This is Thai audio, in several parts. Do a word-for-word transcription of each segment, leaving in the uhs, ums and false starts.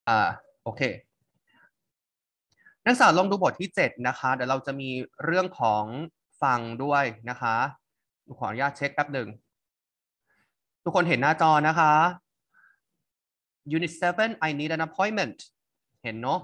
อ่าโอเคนักศึกษาลองดูบทที่เจ็ดนะคะเดี๋ยวเราจะมีเรื่องของฟังด้วยนะคะขออนุญาตเช็คแป๊บหนึ่งทุกคนเห็นหน้าจอนะคะ Unit เซเว่น I need an appointment เห็นเนาะ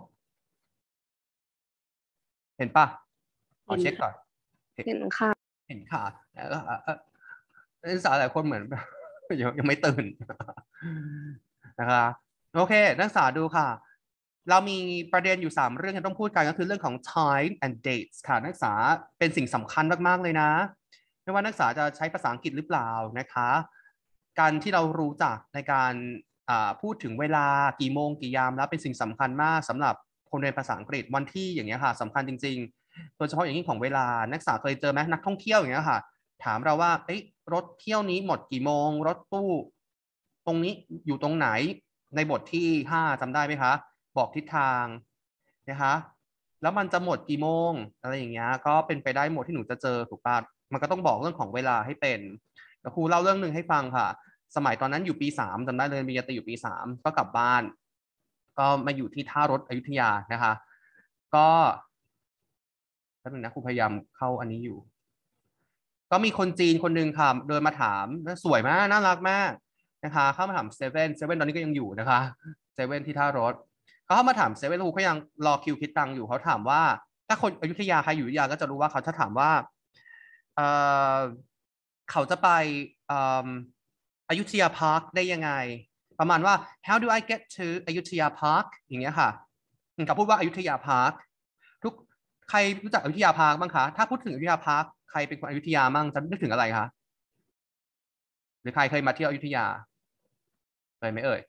เห็นปะขอเช็คก่อนเห็นค่ะเห็นค่ะแล้วก็นักศึกษาหลายคนเหมือน ยังยังไม่ตื่นนะคะโอเคนักศึกษาดูค่ะเรามีประเด็นอยู่สามเรื่องที่ต้องพูดกันก็คือเรื่องของ time and dates ค่ะนักศึกษาเป็นสิ่งสำคัญมากๆเลยนะไม่ว่านักศึกษาจะใช้ภาษาอังกฤษหรือเปล่านะคะการที่เรารู้จักในการพูดถึงเวลากี่โมงกี่ยามแล้วเป็นสิ่งสำคัญมากสำหรับคนเรียนภาษาอังกฤษวันที่อย่างเงี้ยค่ะสำคัญจริงๆโดยเฉพาะอย่างยิ่งของเวลานักศึกษาเคยเจอไหมนักท่องเที่ยวอย่างเงี้ยค่ะถามเราว่าเอ้ยรถเที่ยวนี้หมดกี่โมงรถตู้ตรงนี้อยู่ตรงไหนในบทที่ห้าจำได้ไหมคะบอกทิศทางนะคะแล้วมันจะหมดกี่โมงอะไรอย่างเงี้ยก็เป็นไปได้หมดที่หนูจะเจอถูกป่ะมันก็ต้องบอกเรื่องของเวลาให้เป็นครูเล่าเรื่องหนึ่งให้ฟังค่ะสมัยตอนนั้นอยู่ปีสามจำได้เลยมียตรีอยู่ปีสามก็กลับบ้านก็มาอยู่ที่ท่ารถอยุธยานะคะก็แป๊บนึงนะครูพยายามเข้าอันนี้อยู่ก็มีคนจีนคนหนึ่งค่ะเดินมาถามสวยมากน่ารักมากนะคะเข้ามาถามเซเว่นเซเว่นตอนนี้ก็ยังอยู่นะคะเซเว่นที่ท่ารถเขาเข้ามาถามเซเว่นครูเขายังรอคิวคิดตังค์อยู่เขาถามว่าถ้าคนอยุธยาใครอยู่อยุธยาก็จะรู้ว่าเขาจะถามว่าเออเขาจะไปอยุธยาพาร์คได้ยังไงประมาณว่า how do I get to อยุธยาพาร์คอย่างเงี้ยค่ะเขาพูดว่าอยุธยาพาร์คทุกใครรู้จักอยุธยาพาร์คบ้างคะถ้าพูดถึงอยุธยาพาร์คใครเป็นคนอยุธยามั่งจะนึกถึงอะไรคะหรือใครเคยมาเที่ยวอยุธยาเคยไหมเอ่ย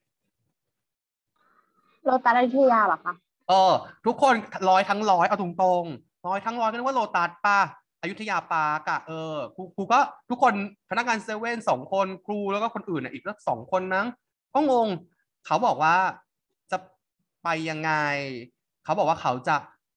โลตัสอยุธยาเหรอคะเออทุกคนร้อยทั้งร้อยเอาตรงๆร้อยทั้งร้อยก็นึกว่าโลตัสป่ะอยุธยาปาร์กอะเออครูครูก็ทุกคนพนักงานเซเว่นสองคนครูแล้วก็คนอื่นอีกแล้วสองคนมั้งก็งงเขาบอกว่าจะไปยังไงเขาบอกว่าเขาจะ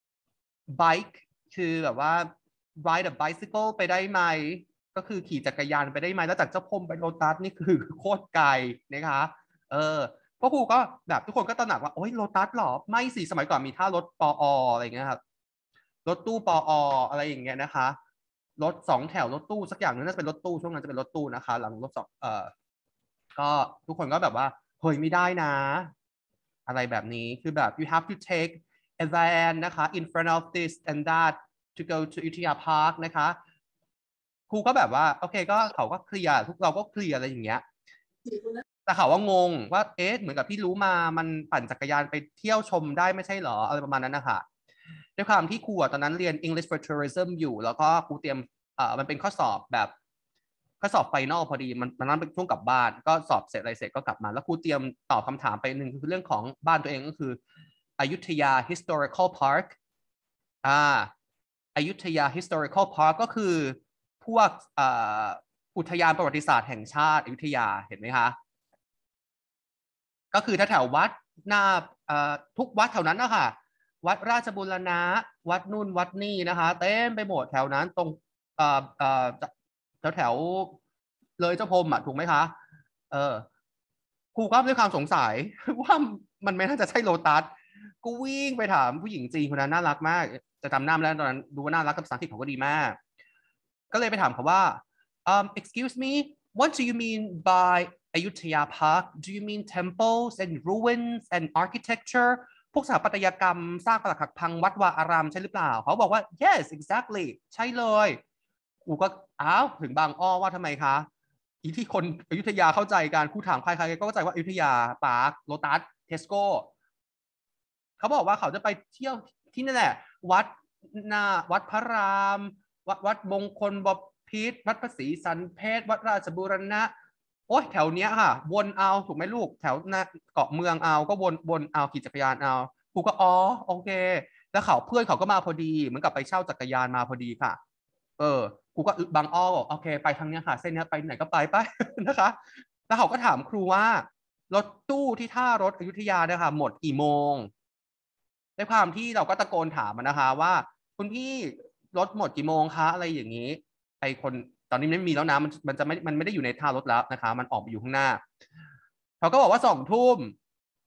bike คือแบบว่า ride a bicycle ไปได้ไหมก็คือขี่จักรยานไปได้ไหมแล้วจากเจ้าพรมไปโลตัสนี่คือโคตรไกลนะคะเออพวกครูก็แบบทุกคนก็ตระหนักว่าโอ้ยโลตัสหรอไม่สิสมัยก่อนมีท่ารถปออะไรอย่างเงี้ยครับรถตู้ปออะไรอย่างเงี้ยนะคะรถสองแถวรถตู้สักอย่างนึงน่าจะเป็นรถตู้ช่วงนั้นจะเป็นรถตู้นะคะหลังรถสองเอ่อก็ทุกคนก็แบบว่าเฮ้ยไม่ได้นะอะไรแบบนี้คือแบบ you have to take a van นะคะ in front of this and that to go to อยุธยาพาร์คนะคะครูก็แบบว่าโอเคก็เขาก็เคลียร์ทุกเราก็เคลียร์อะไรอย่างเงี้ยแต่เขาว่างงว่าเอ๊ะเหมือนกับที่รู้มามันปั่นจักรยานไปเที่ยวชมได้ไม่ใช่เหรออะไรประมาณนั้นนะคะด้วยความที่ครูตอนนั้นเรียน English for Tourism อยู่แล้วก็ครูเตรียมเอ่อมันเป็นข้อสอบแบบข้อสอบไฟนอลพอดีมันมันนั้นเป็นช่วงกลับบ้านก็สอบเสร็จอะไรเสร็จก็กลับมาแล้วครูเตรียมตอบคำถามไปหนึ่งคือเรื่องของบ้านตัวเองก็คืออยุธยา historical park อ่าอยุธยา historical park ก็คือพวกอุทยานประวัติศาสตร์แห่งชาติอยุธยาเห็นไหมคะก็คือแถววัดหน้าทุกวัดแถวนั้นนะคะวัดราชบูรณะวัดนู่นวัดนี่นะคะเต็มไปหมดแถวนั้นตรงแถวแถวเลยเจ้าพรมอ่ะถูกไหมคะเออครูก็ด้วยความสงสัยว่ามันไม่น่าจะใช่โลตัสกูวิ่งไปถามผู้หญิงจีนคนนั้นน่ารักมากจะจำหน้าแล้วตอนนั้นดูว่าน่ารักกับภาษาอังกฤษเขาก็ดีมากก็เลยไปถามเขาว่า um, excuse me what do you mean by Ayutthaya Park do you mean temples and ruins and architecture พวกสถาปัตยกรรมสร้างปรักหักพังวัดวาอารามใช่หรือเปล่าเขาบอกว่า yes exactly ใช่เลยกูก็อ้าวถึงบางอ้อว่าทำไมคะอีที่คนอยุธยาเข้าใจการคู่ถามใครๆก็เข้าใจว่าอยุธยาปาร์คโลตัสเทสโก้เขาบอกว่าเขาจะไปเที่ยวที่นั่นแหละวัดนาวัดพระรามวัดวัดมงคลบพิตรวัดพระศรีสันเพชรวัดราชบูรณะโอ้ยแถวเนี้ยค่ะวนเอาถูกไหมลูกแถวนาเกาะเมืองเอาก็วนวนเอาขี่จักรยานเอาครูก็อ๋อโอเคแล้วเขาเพื่อนเขาก็มาพอดีเหมือนกับไปเช่าจักรยานมาพอดีค่ะเออครูก็บางอ้อบอกโอเคไปทางเนี้ยค่ะเส้นเนี้ยไปไหนก็ไปไปนะคะแล้วเขาก็ถามครูว่ารถตู้ที่ท่ารถอยุธยาเนี่ยค่ะหมดกี่โมงด้วยความที่เราก็ตะโกนถามนะคะว่าคุณพี่รถหมดกี่โมงคะอะไรอย่างนี้ไอคนตอนนี้ไม่มีแล้วนะมันมันจะไม่มันไม่ได้อยู่ในท่ารถแล้วนะคะมันออกไปอยู่ข้างหน้าเขาก็บอกว่าสองทุ่ม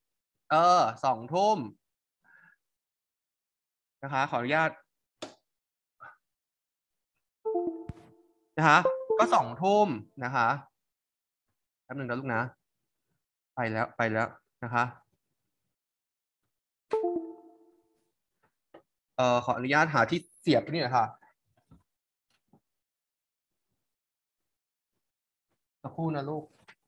เออสองทุ่มนะคะขออนุญาตนะคะก็สองทุ่มนะคะแป๊บหนึ่งนะลูกนะไปแล้วไปแล้วนะคะเออขออนุญาตหาที่เสียบนี่หน่อยค่ะสักครู่นะลูก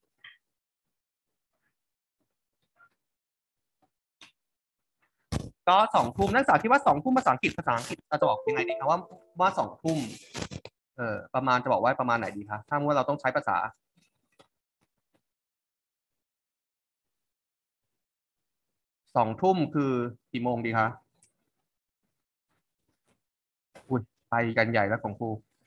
ก็สองทุ่มนักศึกษาคิดว่าสองทุ่มภาษาอังกฤษภาษาอังกฤษเราจะบอกยังไงดีคะว่าว่าสองทุ่มเออประมาณจะบอกว่าประมาณไหนดีคะถ้าว่าเราต้องใช้ภาษาสองทุ่มคือกี่โมงดีคะอุ้ยไปกันใหญ่แล้วของครู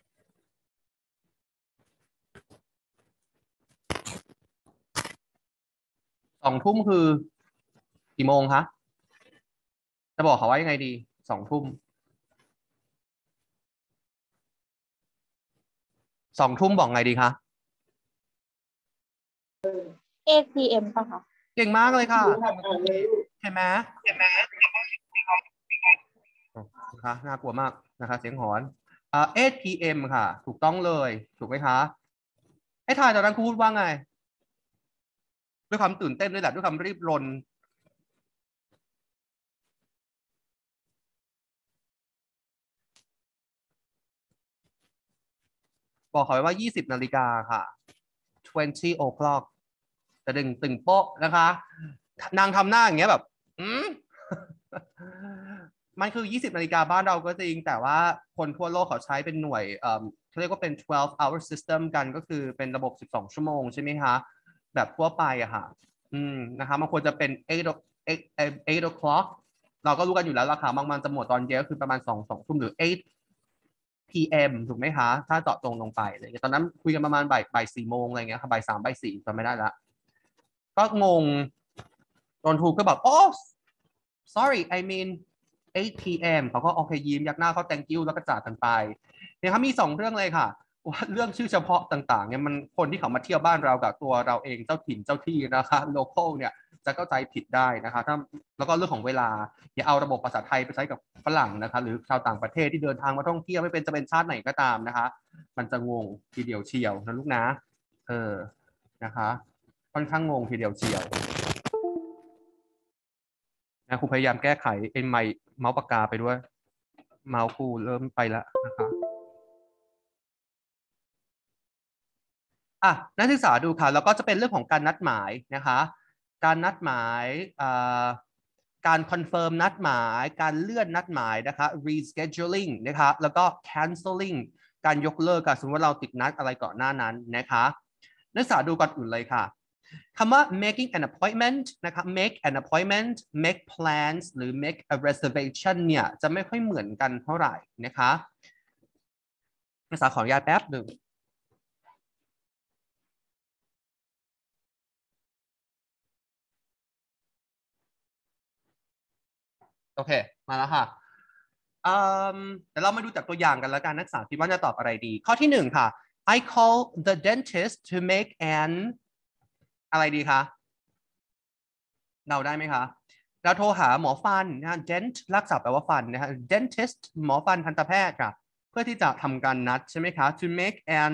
สองทุ่มคือกี่โมงคะจะบอกเขาว่ายังไงดีสองทุ่มสองทุ่มบอกไงดีคะ eight p m ป่ะคะเก่งมากเลยค่ะใช่ไหมนะคะน่ากลัวมากนะคะเสียงหอนอ่า eight p m ค่ะถูกต้องเลยถูกไหมคะให้ทายตอนนั้นครูพูดว่าไงด้วยความตื่นเต้นด้วยแหละด้วยความรีบรนบอกเขาไว้ว่ายี่สิบนาฬิกาค่ะtwenty o'clock จะดึงตึงโป๊ะนะคะนางทำหน้าอย่างเงี้ยแบบอืมมันคือยี่สิบนาฬิกาบ้านเราก็จริงแต่ว่าคนทั่วโลกเขาใช้เป็นหน่วยเอ่อเขาเรียกว่าเป็นtwelve hour system กันก็คือเป็นระบบสิบสองชั่วโมงใช่ไหมคะแบบทั่วไปอะค่ะอืมนะคะมันควรจะเป็น eight eight eight o'clock เราก็รู้กันอยู่แล้วราคาบางมันจะหมดตอนเย็นก็คือประมาณสองสองทุ่มหรือ eight p m ถูกไหมคะถ้าเจาะจงลงไปอะไรเงี้ยตอนนั้นคุยกันประมาณบ่ายบ่ายสี่โมงอะไรเงี้ยค่ะบ่ายสามบ่ายสี่จำไม่ได้ละก็งงโดนทูก็แบบโอ้ sorry I mean eight p m เขาก็โอเคยิ้มยักหน้าเขา thank you แล้วก็จากกันไปเนี่ยครับมีสองเรื่องเลยค่ะว่าเรื่องชื่อเฉพาะต่างๆเนี่ยมันคนที่เขามาเที่ยวบ้านเรากับตัวเราเองเจ้าถิ่นเจ้าที่นะคะ local เนี่ยจะเข้าใจผิดได้นะคะถ้าแล้วก็เรื่องของเวลาอย่าเอาระบบภาษาไทยไปใช้กับฝรั่งนะคะหรือชาวต่างประเทศที่เดินทางมาท่องเที่ยวไม่เป็นจะเป็นชาติไหนก็ตามนะคะมันจะงงทีเดียวเชียวนะลูกนะเออนะคะค่อนข้างงงทีเดียวเชียวนะครูพยายามแก้ไขเอ็นไมเมาส์ปากกาไปด้วยเมาส์ครูเริ่มไปแล้วนะคะอ่ะนักศึกษาดูค่ะแล้วก็จะเป็นเรื่องของการนัดหมายนะคะการนัดหมายอ่าการคอนเฟิร์มนัดหมายการเลื่อนนัดหมายนะคะ rescheduling นะคะแล้วก็ canceling การยกเลิกการสมมติว่าเราติดนัดอะไรก่อนหน้านั้นนะคะนักศึกษาดูก่อนอื่นเลยค่ะคำว่า making an appointment นะคะ make an appointment make plans หรือ make a reservation เนี่ยจะไม่ค่อยเหมือนกันเท่าไหร่นะคะนักศึกษาขออนุญาตแป๊บหนึ่งโอเคมาแล้วค่ะเอ่มเดี๋ยวเรามาดูจากตัวอย่างกันแล้วกันนักศึกษาคิดว่าจะตอบอะไรดีข้อที่หนึ่งค่ะ I call the dentist to make an อะไรดีคะเดาได้ไหมคะเราโทรหาหมอฟันนะ dent รักษาแปลว่าฟันนะฮะ dentist หมอฟันทันตแพทย์ค่ะเพื่อที่จะทำการนัดใช่ไหมคะ to make an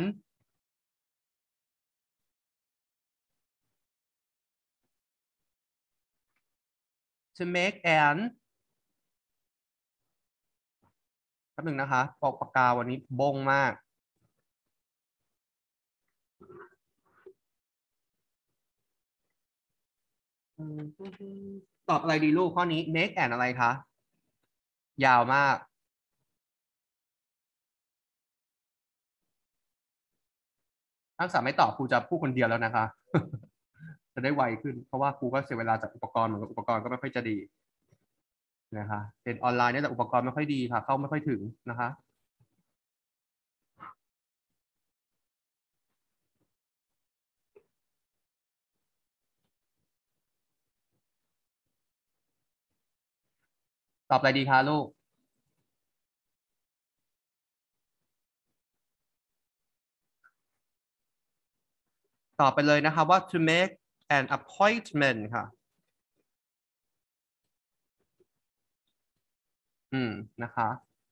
to make an แป๊บหนึ่งนะคะปอกปากกาวันนี้บงมากตอบอะไรดีลูกข้อนี้ make an อะไรคะยาวมากนักศึกษาไม่ตอบครูจะพูดคนเดียวแล้วนะคะจะได้ไวขึ้นเพราะว่าครูก็เสียเวลาจากอุปกรณ์เหมือนกับอุปกรณ์ก็ไม่ค่อยจะดีนะคะเป็นออนไลน์เนี่ยแต่อุปกรณ์ไม่ค่อยดีค่ะเข้าไม่ค่อยถึงนะคะตอบอะไรดีคะลูกตอบไปเลยนะคะว่า to make an appointment ค่ะอืมนะคะ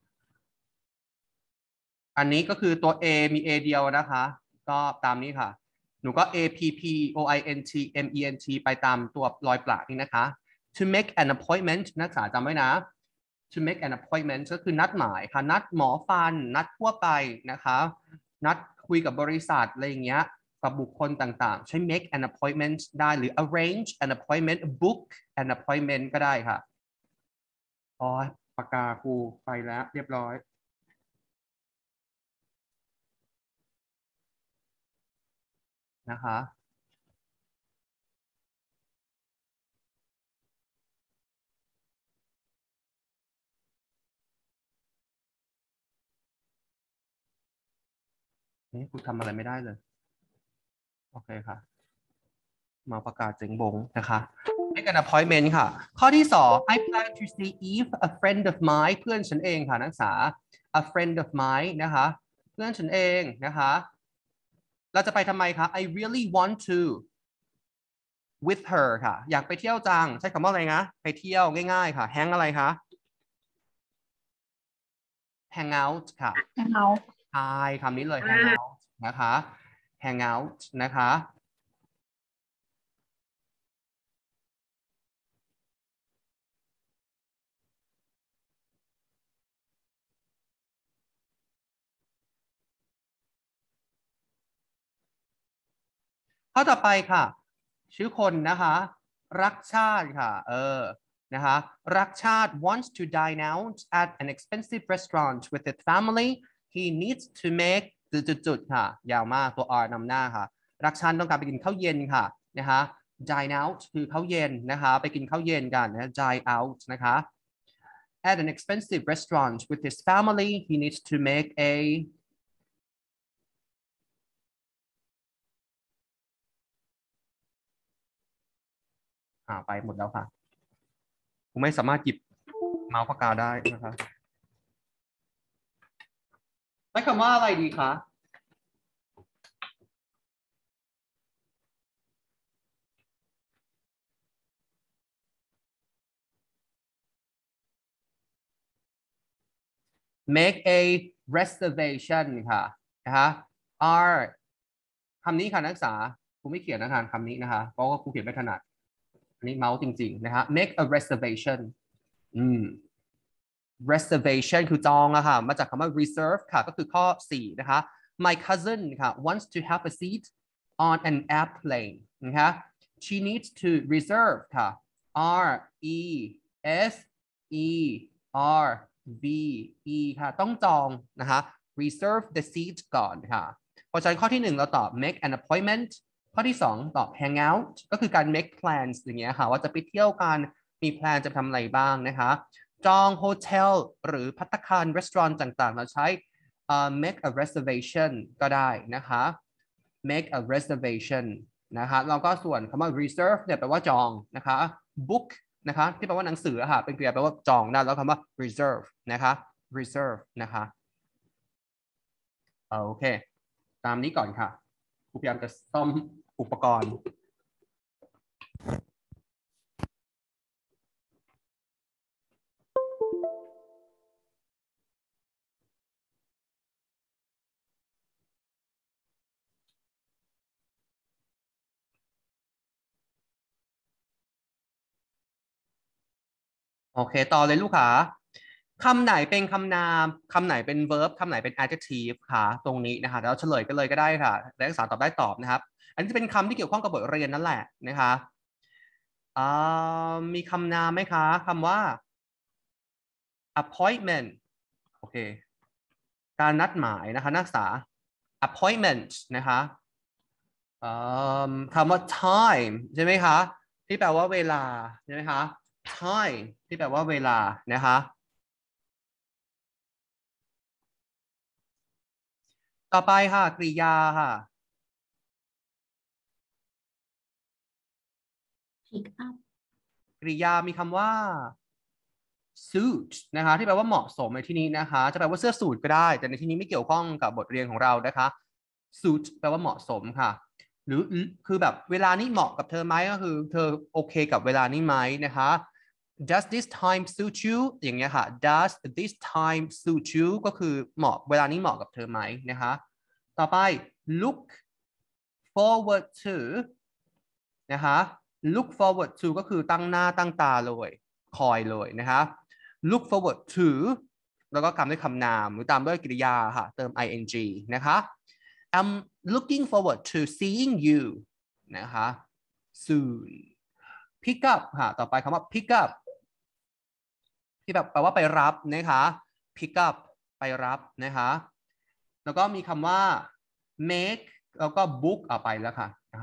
อันนี้ก็คือตัว A มี A เดียวนะคะก็ตามนี้ค่ะหนูก็ A P P O I N T M E N T ไปตามตัวรอยประนี่นะคะ to make an appointment นักศึกษาจำไว้นะ to make an appointment ก็คือนัดหมายค่ะนัดหมอฟันนัดทั่วไปนะคะนัดคุยกับบริษัทอะไรอย่างเงี้ยกับบุคคลต่างๆใช้ make an appointment ได้หรือ arrange an appointment book an appointment ก็ได้ค่ะอ๋อปากกาครูไปแล้วเรียบร้อยนะคะนี่ครูทำอะไรไม่ได้เลยโอเคค่ะมาประกาศเจ๋งบงนะคะ make an appointment ค่ะข้อที่สอง I plan to see if a friend of mine เพื่อนฉันเองค่ะนักศึกษา a friend of mine นะคะเพื่อนฉันเองนะคะเราจะไปทำไมคะ I really want to with her ค่ะอยากไปเที่ยวจังใช้คำว่าอะไรนะไปเที่ยวง่ายๆค่ะ hang อะไรคะ hang out ค่ะ hang out ใช่คำนี้เลย hang out นะคะ hang out นะคะข้อต่อไปค่ะชื่อคนนะคะรักชาติค่ะเออนะคะรักชาติ wants to dine out at an expensive restaurant with his family he needs to make จุดๆค่ะยาวมากตัว R นำหน้าค่ะรักชาติต้องการไปกินข้าวเย็นค่ะนะคะ dine out คือข้าวเย็นนะคะไปกินข้าวเย็นกันนะ dine out นะคะ at an expensive restaurant with his family he needs to make a อ่าไปหมดแล้วค่ะผมไม่สามารถหยิบเมาส์ปากกาได้นะคะใช้คำว่าอะไรดีคะ make a reservation ค่ะนะคะ R คำนี้ค่ะนักศึกษาครูไม่เขียนนะคะคำนี้นะคะเพราะว่าครูเขียนไม่ถนัดอันนี้เมาส์จริงๆนะคะ make a reservation อืม reservation คือจองอะค่ะมาจากคำว่า reserve ค่ะก็คือข้อสี่นะคะ my cousin ค่ะ wants to have a seat on an airplane นะคะ she needs to reserve ค่ะ R E S E R V E ค่ะต้องจองนะคะ reserve the seat ก่อนค่ะเพราะฉะนั้นข้อที่หนึ่งเราตอบ make an appointment ข้อที่สองตอบ hang out ก็คือการ make plans อย่างเงี้ยค่ะว่าจะไปเที่ยวกันมีแพลนจะทำอะไรบ้างนะคะจองโฮเทลหรือภัตตาคารรีสอร์ทต่างๆเราใช้ uh, make a reservation ก็ได้นะคะ make a reservation นะคะแล้วก็ส่วนคำว่า reserve เนี่ยแปลว่าจองนะคะ book นะคะที่แปลว่าหนังสือค่ะเป็นกริยาแปลว่าจองได้แล้วคำว่า reserve นะคะ reserve นะคะโอเคตามนี้ก่อนค่ะครูพยายามจะซ่อมอุปกรณ์โอเคต่อเลยลูกค้าคำไหนเป็นคำนามคำไหนเป็น verb คำไหนเป็น adjective ค่ะตรงนี้นะคะเราเฉลยกันเลยก็ได้ค่ะนักศึกษาตอบได้ตอบนะครับอันนี้จะเป็นคำที่เกี่ยวข้องกับบทเรียนนั่นแหละนะคะมีคำนามไหมคะคำว่า appointment โอเคการนัดหมายนะคะนักศึกษา appointment นะคะคำว่า time ใช่ไหมคะที่แปลว่าเวลาใช่ไหมคะ time ที่แปลว่าเวลานะคะต่อไปค่ะกริยาค่ะ pick up กริยามีคำว่า suit นะคะที่แปลว่าเหมาะสมในที่นี้นะคะจะแปลว่าเสื้อสูทก็ได้แต่ในที่นี้ไม่เกี่ยวข้องกับบทเรียนของเรานะคะ suit แปลว่าเหมาะสมค่ะหรือคือแบบเวลานี้เหมาะกับเธอไหมก็คือเธอโอเคกับเวลานี้ไหมนะคะ does this time suit you อย่างเงี้ยค่ะ does this time suit you ก็คือเหมาะเวลานี้เหมาะกับเธอไหมนะคะต่อไป look forward to นะคะ look forward to ก็คือตั้งหน้าตั้งตาเลยคอยเลยนะคะ look forward to แล้วก็ตามด้วยคำนามหรือตามด้วยกริยาค่ะเติม ing นะคะ I'm looking forward to seeing you นะคะ soon pick up ค่ะต่อไปคำว่า pick up ที่แบบแปลว่าไปรับนะคะ pick up ไปรับนะคะแล้วก็มีคำว่า make แล้วก็ book เอาไปแล้วค่ะนะคะ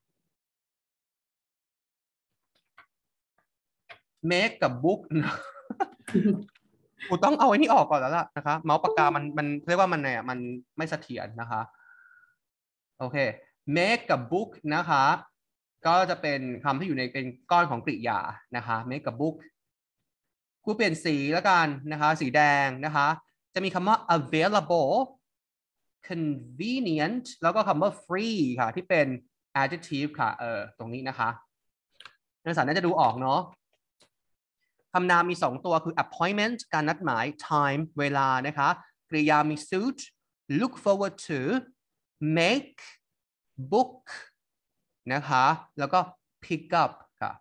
make กับ book กูต้องเอาไอ้นี่ออกก่อนแล้วล่ะนะคะเมาส์ปากกามันมันเรียกว่ามันเนี่ยมันไม่เสถียรนะคะโอเค make กับ book นะคะก็จะเป็นคำที่อยู่ในเป็นก้อนของกริยานะคะ make กับ book กูเปลี่ยนสีแล้วกันนะคะสีแดงนะคะจะมีคำว่า available convenient แล้วก็คำว่า free ค่ะที่เป็น adjective ค่ะเออตรงนี้นะคะนักศึกษาน่าจะดูออกเนาะคำนามมีสองตัวคือ appointment การนัดหมาย time เวลานะคะกริยามี suit look forward to make book นะคะแล้วก็ pick up ค่ะ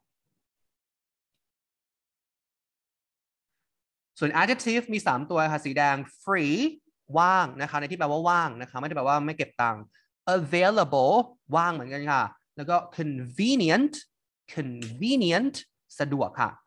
ส่วน adjective มีสามตัวค่ะสีแดง free ว่างนะคะในที่แปลว่าว่างนะคะไม่ได้แปลว่าไม่เก็บตังค์ available ว่างเหมือนกันค่ะแล้วก็ convenient convenient สะดวกค่ะ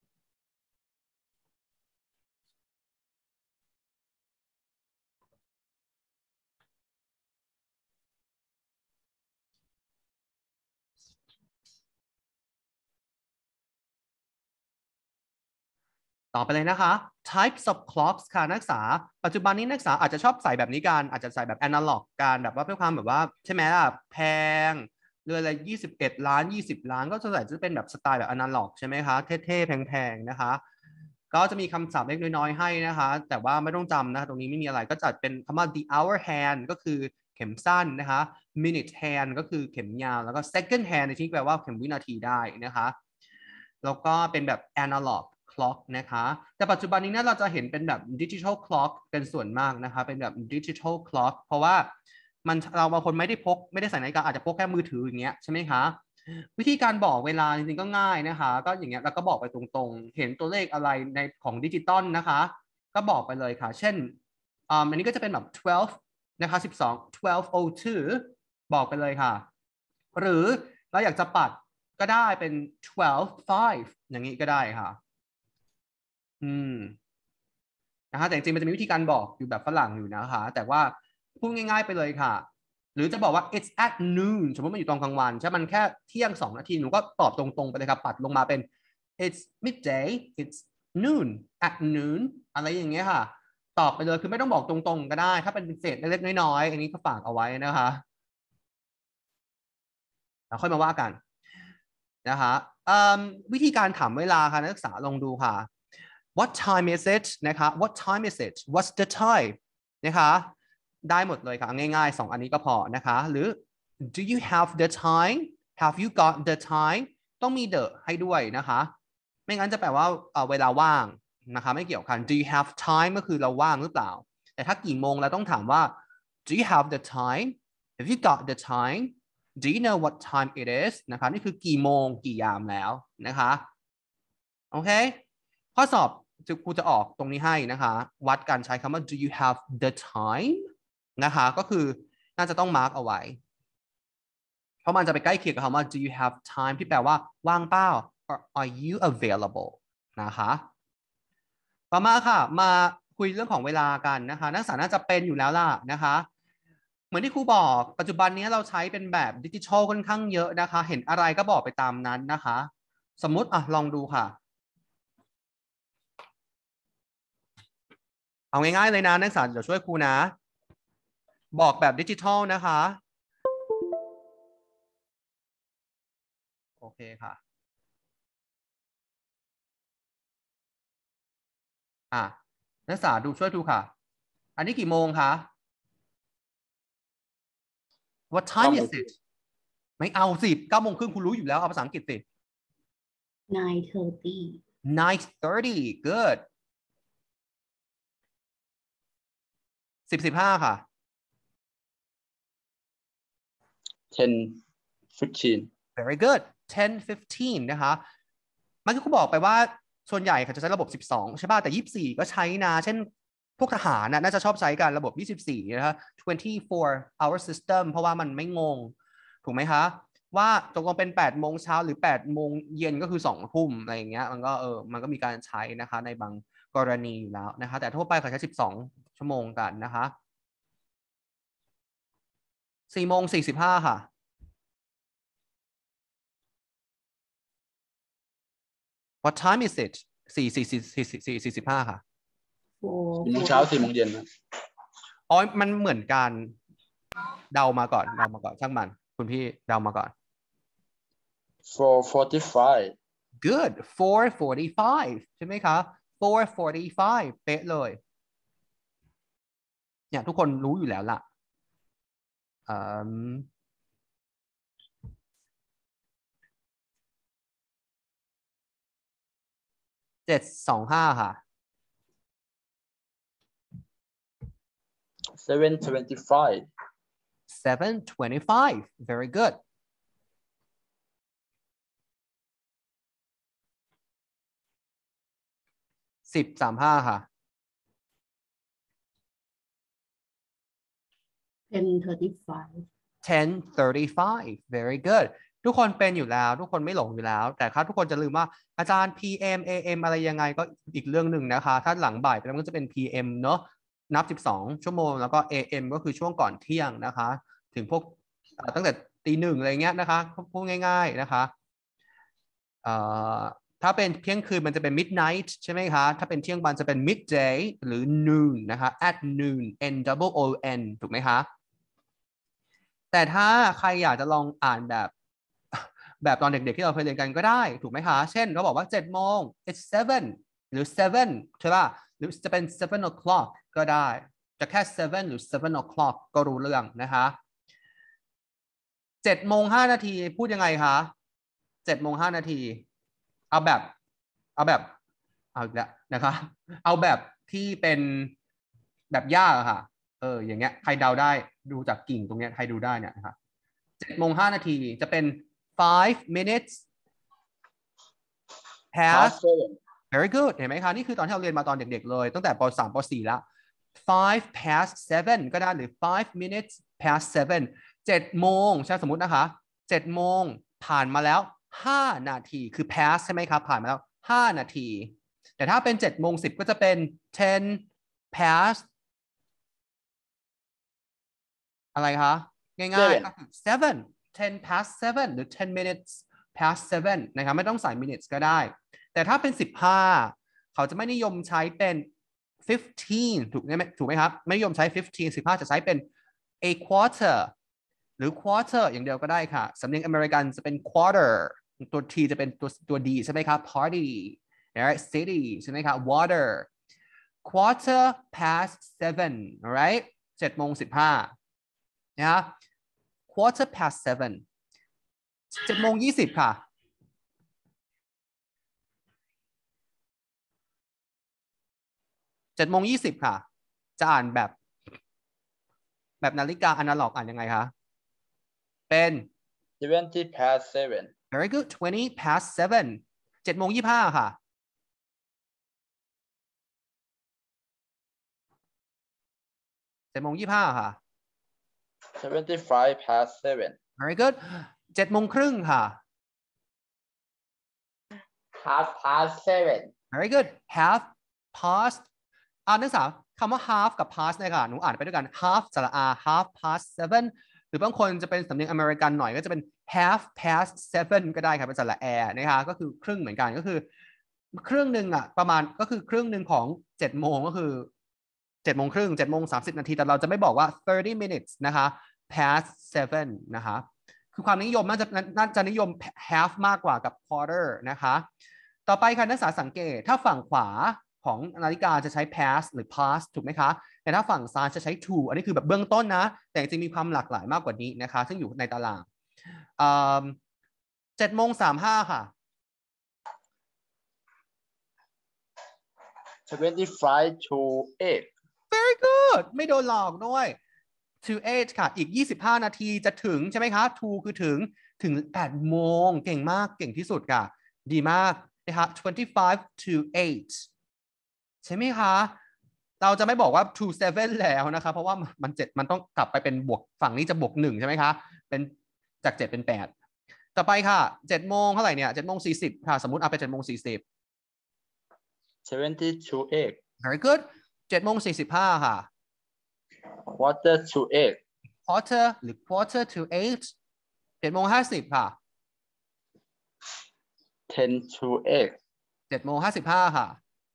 ต่อไปเลยนะคะ types of clocks ค่ะนักศึกษาปัจจุบันนี้นักศึกษาอาจจะชอบใส่แบบนี้กันอาจจะใส่แบบ analog กันแบบว่าเพื่อความแบบว่าใช่ไหมล่ะแพงเรืออะไรยี่สิบเอ็ดล้านยี่สิบล้านก็จะใส่จะเป็นแบบสไตล์แบบ analog ใช่ไหมคะเท่ๆแพงๆนะคะก็จะมีคำศัพท์เล็กน้อยๆให้นะคะแต่ว่าไม่ต้องจำนะตรงนี้ไม่มีอะไรก็จะเป็นคำว่า the hour hand ก็คือเข็มสั้นนะคะ minute hand ก็คือเข็มยาวแล้วก็ second hand ในที่แปลว่าเข็มวินาทีได้นะคะแล้วก็เป็นแบบ analog clock นะคะแต่ปัจจุบันนี้เนี่ยเราจะเห็นเป็นแบบ digital clock เป็นส่วนมากนะคะเป็นแบบ digital clock เพราะว่ามันเราบางคนไม่ได้พกไม่ได้ใส่นาฬิกาอาจจะพกแค่มือถืออย่างเงี้ยใช่ไหมคะวิธีการบอกเวลาจริงๆก็ง่ายนะคะก็อย่างเงี้ยเราก็บอกไปตรงๆเห็นตัวเลขอะไรในของดิจิตอลนะคะก็บอกไปเลยค่ะเช่นอันนี้ก็จะเป็นแบบtwelveนะคะสิบสอง twelve oh two บอกไปเลยค่ะหรือเราอยากจะปัดก็ได้เป็น twelve five อย่างนี้ก็ได้ค่ะอืมนะคะแต่จริงๆมันจะมีวิธีการบอกอยู่แบบฝรั่งอยู่นะคะแต่ว่าพูดง่ายๆไปเลยค่ะหรือจะบอกว่า it's at noon สมมติมันอยู่ตอนกลางวันใช่มันแค่เที่ยงสองนาทีหนูก็ตอบตรงๆไปเลยครับปัดลงมาเป็น it's midday it's noon at noon อะไรอย่างเงี้ยค่ะตอบไปเลยคือไม่ต้องบอกตรงๆก็ได้ถ้าเป็นเศษเล็กๆน้อยๆอันนี้ก็ฝากเอาไว้นะคะแล้วค่อยมาว่ากันนะคะวิธีการถามเวลาค่ะนักศึกษาลองดูค่ะWhat time is it นะคะ What time is it What's the time นะคะได้หมดเลยค่ะง่ายๆสองอันนี้ก็พอนะคะหรือ Do you have the time Have you got the time ต้องมี the ให้ด้วยนะคะไม่งั้นจะแปลว่าเวลาว่างนะคะไม่เกี่ยวกัน Do you have time ก็คือเราว่างหรือเปล่าแต่ถ้ากี่โมงเราต้องถามว่า Do you have the time Have you got the time Do you know what time it is นะคะนี่คือกี่โมงกี่ยามแล้วนะคะโอเคข้อสอบครูจะออกตรงนี้ให้นะคะวัดการใช้คำว่า do you have the time นะคะก็คือน่าจะต้องมาร์กเอาไว้เพราะมันจะไปใกล้เคียงกับคำว่า do you have time ที่แปลว่าว่างเปล่า or are you available นะคะต่อมาค่ะมาคุยเรื่องของเวลากันนะคะนักศึกษาน่าจะเป็นอยู่แล้วล่ะนะคะเหมือนที่ครูบอกปัจจุบันนี้เราใช้เป็นแบบดิจิทัลค่อนข้างเยอะนะคะเห็นอะไรก็บอกไปตามนั้นนะคะสมมุติอ่ะลองดูค่ะเอาง่ายๆเลยนะนักศึกษาเดี๋ยวช่วยครูนะบอกแบบดิจิทัลนะคะโอเคค่ะอ่ะนักศึกษาดูช่วยดูค่ะอันนี้กี่โมงคะ What time is it ไม่เอาสิเก้าโมงครึ่งคุณรู้อยู่แล้วเอาภาษาอังกฤษสิ nine thirty nine thirty good สิบสิบห้าค่ะ ten fifteen very good ten fifteen นะคะเมื่อกี้คุณบอกไปว่าส่วนใหญ่เขาจะใช้ระบบสิบสองใช่ป่ะแต่ยี่สิบสี่ก็ใช้นะเช่นพวกทหารน่าจะชอบใช้กันระบบยี่สิบสี่นะคะtwenty-four hour system เพราะว่ามันไม่งงถูกไหมคะว่าตกลงเป็นแปดโมงเช้าหรือแปดโมงเย็นก็คือสองทุ่มอะไรอย่างเงี้ยมันก็เออมันก็มีการใช้นะคะในบางกรณีอยู่แล้วนะคะแต่ทั่วไปเขาใช้สิบสองชั่วโมงกันนะคะสี่โมงสี่สิบห้าค่ะWhat time is it สี่สี่สี่สี่สี่สี่สิบห้าค่ะสี่โมงเช้าสี่โมงเย็นนะอ๋อมันเหมือนกันเดามาก่อนเดามาก่อนช่างมันคุณพี่เดามาก่อน four forty-five good four forty-five ใช่ไหมคะ four forty-five เป๊ะเลยเนี่ยทุกคนรู้อยู่แล้วล่ะอืมเจ็ดสองห้าค่ะ seven twenty-five seven twenty-five very good สิบสามห้าค่ะ ten thirty-five ten thirty-five very good ทุกคนเป็นอยู่แล้วทุกคนไม่หลงอยู่แล้วแต่ครับทุกคนจะลืมว่าอาจารย์ พี เอ็ม เอ เอ็ม อะไรยังไงก็อีกเรื่องหนึ่งนะคะถ้าหลังบ่ายไปแล้วมันก็จะเป็น พี เอ็ม เนอะนับสิบสองชั่วโมงแล้วก็ เอ เอ็ม ก็คือช่วงก่อนเที่ยงนะคะถึงพวกตั้งแต่ตีหนึ่งอะไรเงี้ยนะคะพูดง่ายๆนะคะถ้าเป็นเที่ยงคืนมันจะเป็น midnight ใช่ไหมคะถ้าเป็นเที่ยงวันจะเป็น midday หรือ noon นะคะ at noon n double o n ถูกไหมคะแต่ถ้าใครอยากจะลองอ่านแบบแบบตอนเด็กๆที่เราเคยเรียนกันก็ได้ถูกไหมคะเช่นเขาบอกว่าเจ็ดโมง it's seven หรือ seven ใช่ป่ะหรือจะเป็น seven o'clock ก็ได้จะแค่ seven หรือ seven o'clock ก็รู้เรื่องนะคะเจ็ดโมงห้านาทีพูดยังไงคะเจ็ดโมงห้านาทีเอาแบบเอาแบบเอาอีกแล้วนะคะเอาแบบที่เป็นแบบยากอะค่ะเอออย่างเงี้ยใครเดาได้ดูจากกิ่งตรงเนี้ยใครดูได้เนี่ยนะคะเจ็ดโมงห้านาทีจะเป็น five minutes past very good เห็นไหมคะนี่คือตอนที่เราเรียนมาตอนเด็กๆเลยตั้งแต่ป.สาม ป.สี่ แล้ว five past seven ก็ได้หรือ five minutes past seven เจ็ดโมงใช่สมมุตินะคะเจ็ดโมงผ่านมาแล้วห้านาทีคือ past ใช่ไหมครับผ่านมาแล้วห้านาทีแต่ถ้าเป็นเจ็ดโมงสิบก็จะเป็น ten past อะไรคะง่ายๆก็คือ seven ten past seven หรือ ten minutes past seven นะครับไม่ต้องใส่ minutes ก็ได้แต่ถ้าเป็นสิบห้าเขาจะไม่นิยมใช้เป็น fifteen ถูกไหมถูกไหมครับไม่นิยมใช้ fifteen สิบห้าจะใช้เป็น a quarter หรือ quarter อย่างเดียวก็ได้ค่ะสำเนียงอเมริกันจะเป็น quarter ตัว t จะเป็นตัวตัว d ใช่ไหมครับ party alright city ใช่ไหมครับ water quarter past seven alright เจ็ดโมงสิบห้านะฮะ quarter past seven เจ็ดโมงยี่สิบค่ะเจ็ดโมงยี่สิบค่ะจะอ่านแบบแบบนาฬิกาอนาล็อกอ่านยังไงคะเป็น twenty past seven very good twenty past seven เจ็ดโมงยี่สิบห้าค่ะเจ็ดโมงยี่สิบห้าค่ะ twenty-five past seven very good เจ็ดโมงครึ่งค่ะ half past seven very good half past อ่านนักศึกษาคำว่า half กับ past เนี่ยค่ะหนูอ่านไปด้วยกัน half สระ r half past seven หรือบางคนจะเป็นสำเนียงอเมริกันหน่อยก็จะเป็น half past seven ก็ได้ครับเป็นสระ air นะคะก็คือครึ่งเหมือนกันก็คือครึ่งหนึ่งอ่ะประมาณก็คือครึ่งหนึ่งของเจ็ดโมงก็คือเจ็ดโมงครึ่งเจ็ดโมงสามสิบนาทีแต่เราจะไม่บอกว่า thirty minutes นะคะ past seven นะคะคือความนิยมน่าจะน่าจะนิยม half มากกว่ากับ quarter นะคะต่อไปค่ะนักศึกษาสังเกตถ้าฝั่งขวาของนาฬิกาจะใช้ past หรือ past ถูกไหมคะแต่ถ้าฝั่งซ้ายจะใช้ to อันนี้คือแบบเบื้องต้นนะแต่จริงๆมีความหลากหลายมากกว่านี้นะคะซึ่งอยู่ในตารางเจ็ดโมงสามห้าค่ะ twenty-five to eight very good ไม่โดนหลอกด้วย to eight ค่ะอีกยี่สิบห้านาทีจะถึงใช่ไหมคะ to คือถึงถึงแปดโมงเก่งมากเก่งที่สุดค่ะดีมากนะคะ twenty-five to eight ใช่ไหมคะเราจะไม่บอกว่า to seven แล้วนะคะเพราะว่ามันเจ็ดมันต้องกลับไปเป็นบวกฝั่งนี้จะบวกหนึ่งใช่ไหมคะเป็นจากเจ็ดเป็นแปดต่อไปค่ะเจ็ดโมงเท่าไหร่เนี่ยเจ็ดโมงสี่สิบค่ะสมมุติเอาไปเจ็ดโมงสี่สิบ seventy to eight very good เจ็ดโมงสี่สิบห้าค่ะ quarter to eight quarter หรือ quarter to eight เจ็ดโมงห้าสิบค่ะ ten to eight เจ็ดโมงห้าสิบห้าค่ะ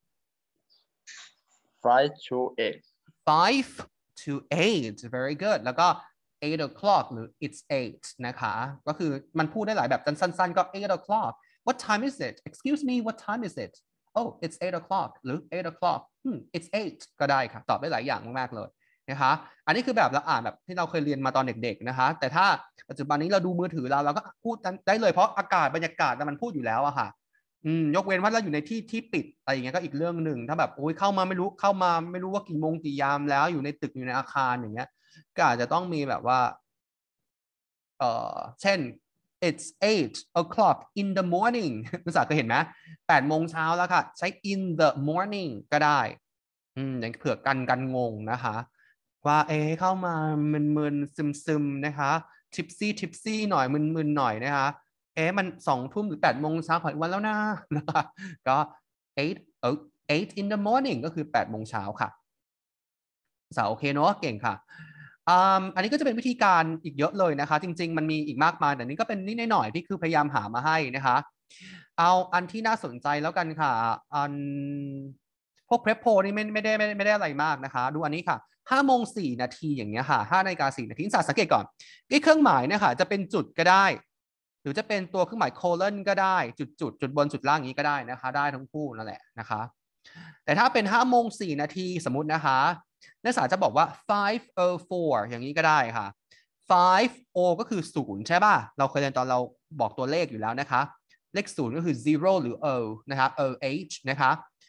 five to eight five to eight very good แล้วก็ eight o'clock หรือ it's eight นะคะก็คือมันพูดได้หลายแบบสั้นๆก็ eight o'clock what time is it excuse me what time is it oh it's eight o'clock หรือ eight o'clock hmm, it's eight ก็ได้ค่ะตอบได้หลายอย่างมากๆเลยนะคะอันนี้คือแบบเราอ่านแบบที่เราเคยเรียนมาตอนเด็กๆนะคะแต่ถ้าปัจจุบันนี้เราดูมือถือเราเราก็พูดได้เลยเพราะอากาศบรรยากาศมันพูดอยู่แล้วอะค่ะอืมยกเว้นว่าเราอยู่ในที่ที่ปิดอะไรอย่างเงี้ยก็อีกเรื่องหนึ่งถ้าแบบโอ้ยเข้ามาไม่รู้เข้ามาไม่รู้ว่ากี่โมงกี่ยามแล้วอยู่ในตึกอยู่ในอาคารอย่างเงี้ยก็อาจจะต้องมีแบบว่าเอ่อเช่น it's eight o'clock in the morning ภาษาเคยเห็นไหมแปดโมงเช้าแล้วค่ะใช้ in the morning ก็ได้อืมอย่างเผื่อกันกันงงนะคะว่าเอ๊เข้ามามึนๆซึมๆนะคะ tipsy tipsy หน่อยมึนๆหน่อยนะคะเอ๊ะมันสองทุ่มหรือแปดโมงเช้าของวันแล้วนะนะคะก็ eight เออ eight in the morning ก็คือแปดโมงเช้าค่ะสาวโอเคเนาะเก่งค่ะอันนี้ก็จะเป็นวิธีการอีกเยอะเลยนะคะจริงๆมันมีอีกมากมายแต่นี้ก็เป็นนิดหน่อยที่คือพยายามหามาให้นะคะเอาอันที่น่าสนใจแล้วกันค่ะอันพวก prep poll นี่ไม่ไม่ได้ไม่ไม่ได้อะไรมากนะคะดูอันนี้ค่ะห้าโมงสี่นาทีอย่างเงี้ยค่ะห้านาฬิกาสี่นาทีสังเกตก่อนที่เครื่องหมายเนี่ยค่ะจะเป็นจุดก็ได้หรือจะเป็นตัวเครื่องหมาย colon ก็ได้จุดจุดจุดบนจุดล่างนี้ก็ได้นะคะได้ทั้งคู่นั่นแหละนะคะแต่ถ้าเป็นห้าโมงสี่นาทีสมมุตินะคะนักศึกษาจะบอกว่า five oh four อย่างนี้ก็ได้ค่ะ five o ก็คือศูนย์ใช่ป่ะเราเคยเรียนตอนเราบอกตัวเลขอยู่แล้วนะคะเลขศูนย์ก็คือ zero หรือ o นะคะ oh นะคะ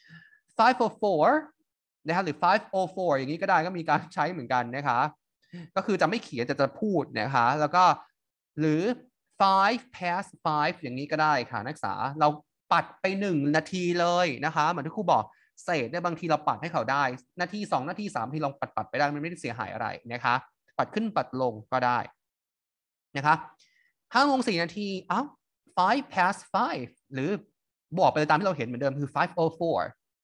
five oh four นะคะหรือ five oh four อย่างนี้ก็ได้ก็มีการใช้เหมือนกันนะคะก็คือจะไม่เขียนแต่จะพูดนะคะแล้วก็หรือ five past five อย่างนี้ก็ได้ค่ะนักศึกษาเราปัดไปหนึ่งนาทีเลยนะคะเหมือนที่ครูบอกเศษเนี่ยบางทีเราปัดให้เขาได้นาทีสองนาทีสามนาทีลองปัดปัดไปได้มันไม่ได้เสียหายอะไรนะคะปัดขึ้นปัดลงก็ได้นะคะห้าโมงสี่นาทีอ้าว five past five หรือบอกไปเลยตามที่เราเห็นเหมือนเดิมคือ five oh four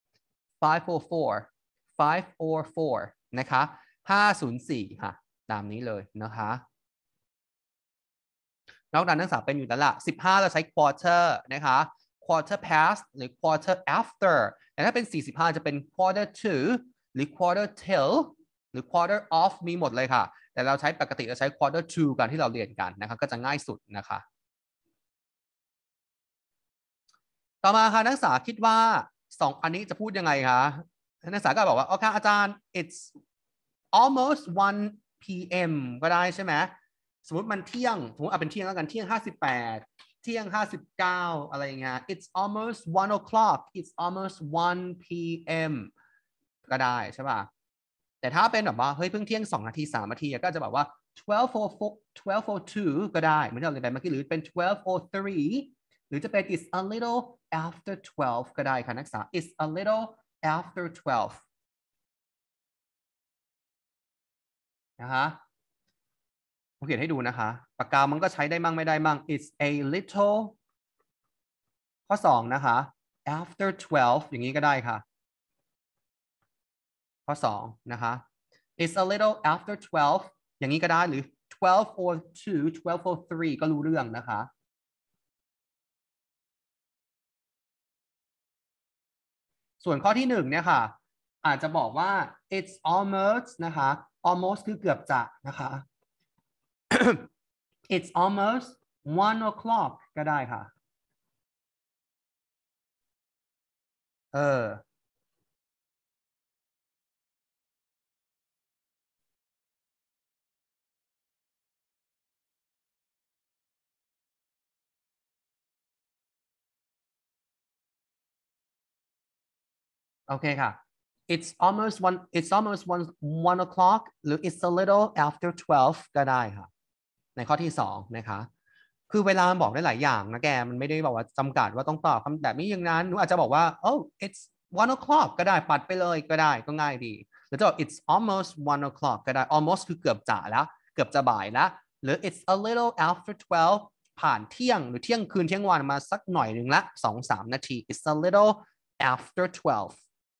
five oh four five oh four นะคะห้าศูนย์สี่ค่ะตามนี้เลยนะคะนอกจากนักศึกษาเป็นอยู่แล้วล่ะสิบห้าเราใช้ quarter นะคะ quarter past หรือ quarter after แต่ถ้าเป็นสี่สิบห้าจะเป็น quarter to หรือ quarter till หรือ quarter of มีหมดเลยค่ะแต่เราใช้ปกติเราใช้ quarter to กันที่เราเรียนกันนะคะก็จะง่ายสุดนะคะต่อมาค่ะนักศึกษาคิดว่าสองอันนี้จะพูดยังไงคะนักศึกษาก็บอกว่าโอเคอาจารย์ it's almost one p m ก็ได้ใช่ไหมสมมติมันเที่ยงสมมติเอาเป็นเที่ยงแล้วกันเที่ยงห้าสิบแปดเที่ยงห้าสิบเก้าอะไรอย่างเงี้ย it's almost one o'clock it's almost one p m ก็ได้ใช่ป่ะแต่ถ้าเป็นแบบว่าเฮ้ยเพิ่งเที่ยงสองนาทีสามนาทีก็จะแบบว่า twelve oh four twelve oh two ก็ได้เหมือนที่เราเรียนไปเมื่อกี้หรือเป็น twelve oh three หรือจะเป็น it's a little after twelve ก็ได้ค่ะนักศึกษา it's a little after twelve นะคะผมเขียนให้ดูนะคะปากกามันก็ใช้ได้มั่งไม่ได้มั่ง it's a little ข้อสองนะคะ after twelve อย่างนี้ก็ได้ค่ะข้อสองนะคะ it's a little after twelve อย่างนี้ก็ได้หรือ twelve oh two twelve oh three ก็รู้เรื่องนะคะส่วนข้อที่หนึ่งเนี่ยค่ะอาจจะบอกว่า it's almost นะคะ almost คือเกือบจะนะคะ it's almost one o'clock ก็ได้ค่ะเออโอเคค่ะ it's almost one it's almost one one o'clock หรือ it's a little after twelve ก็ได้ค่ะในข้อที่สองนะคะคือเวลามันบอกได้หลายอย่างนะแกมันไม่ได้บอกว่าจำกัดว่าต้องตอบคำแบบนี้อย่างนั้นหนูอาจจะบอกว่า oh it's one o'clock ก็ได้ปัดไปเลยก็ได้ก็ง่ายดีหรือจะบอก it's almost one o'clock ก็ได้ almost คือเกือบจะแล้วเกือบจะบ่ายแล้วหรือ it's a little after twelve ผ่านเที่ยงหรือเที่ยงคืนเที่ยงวันมาสักหน่อยหนึ่งละสองสามนาที it's a little after twelve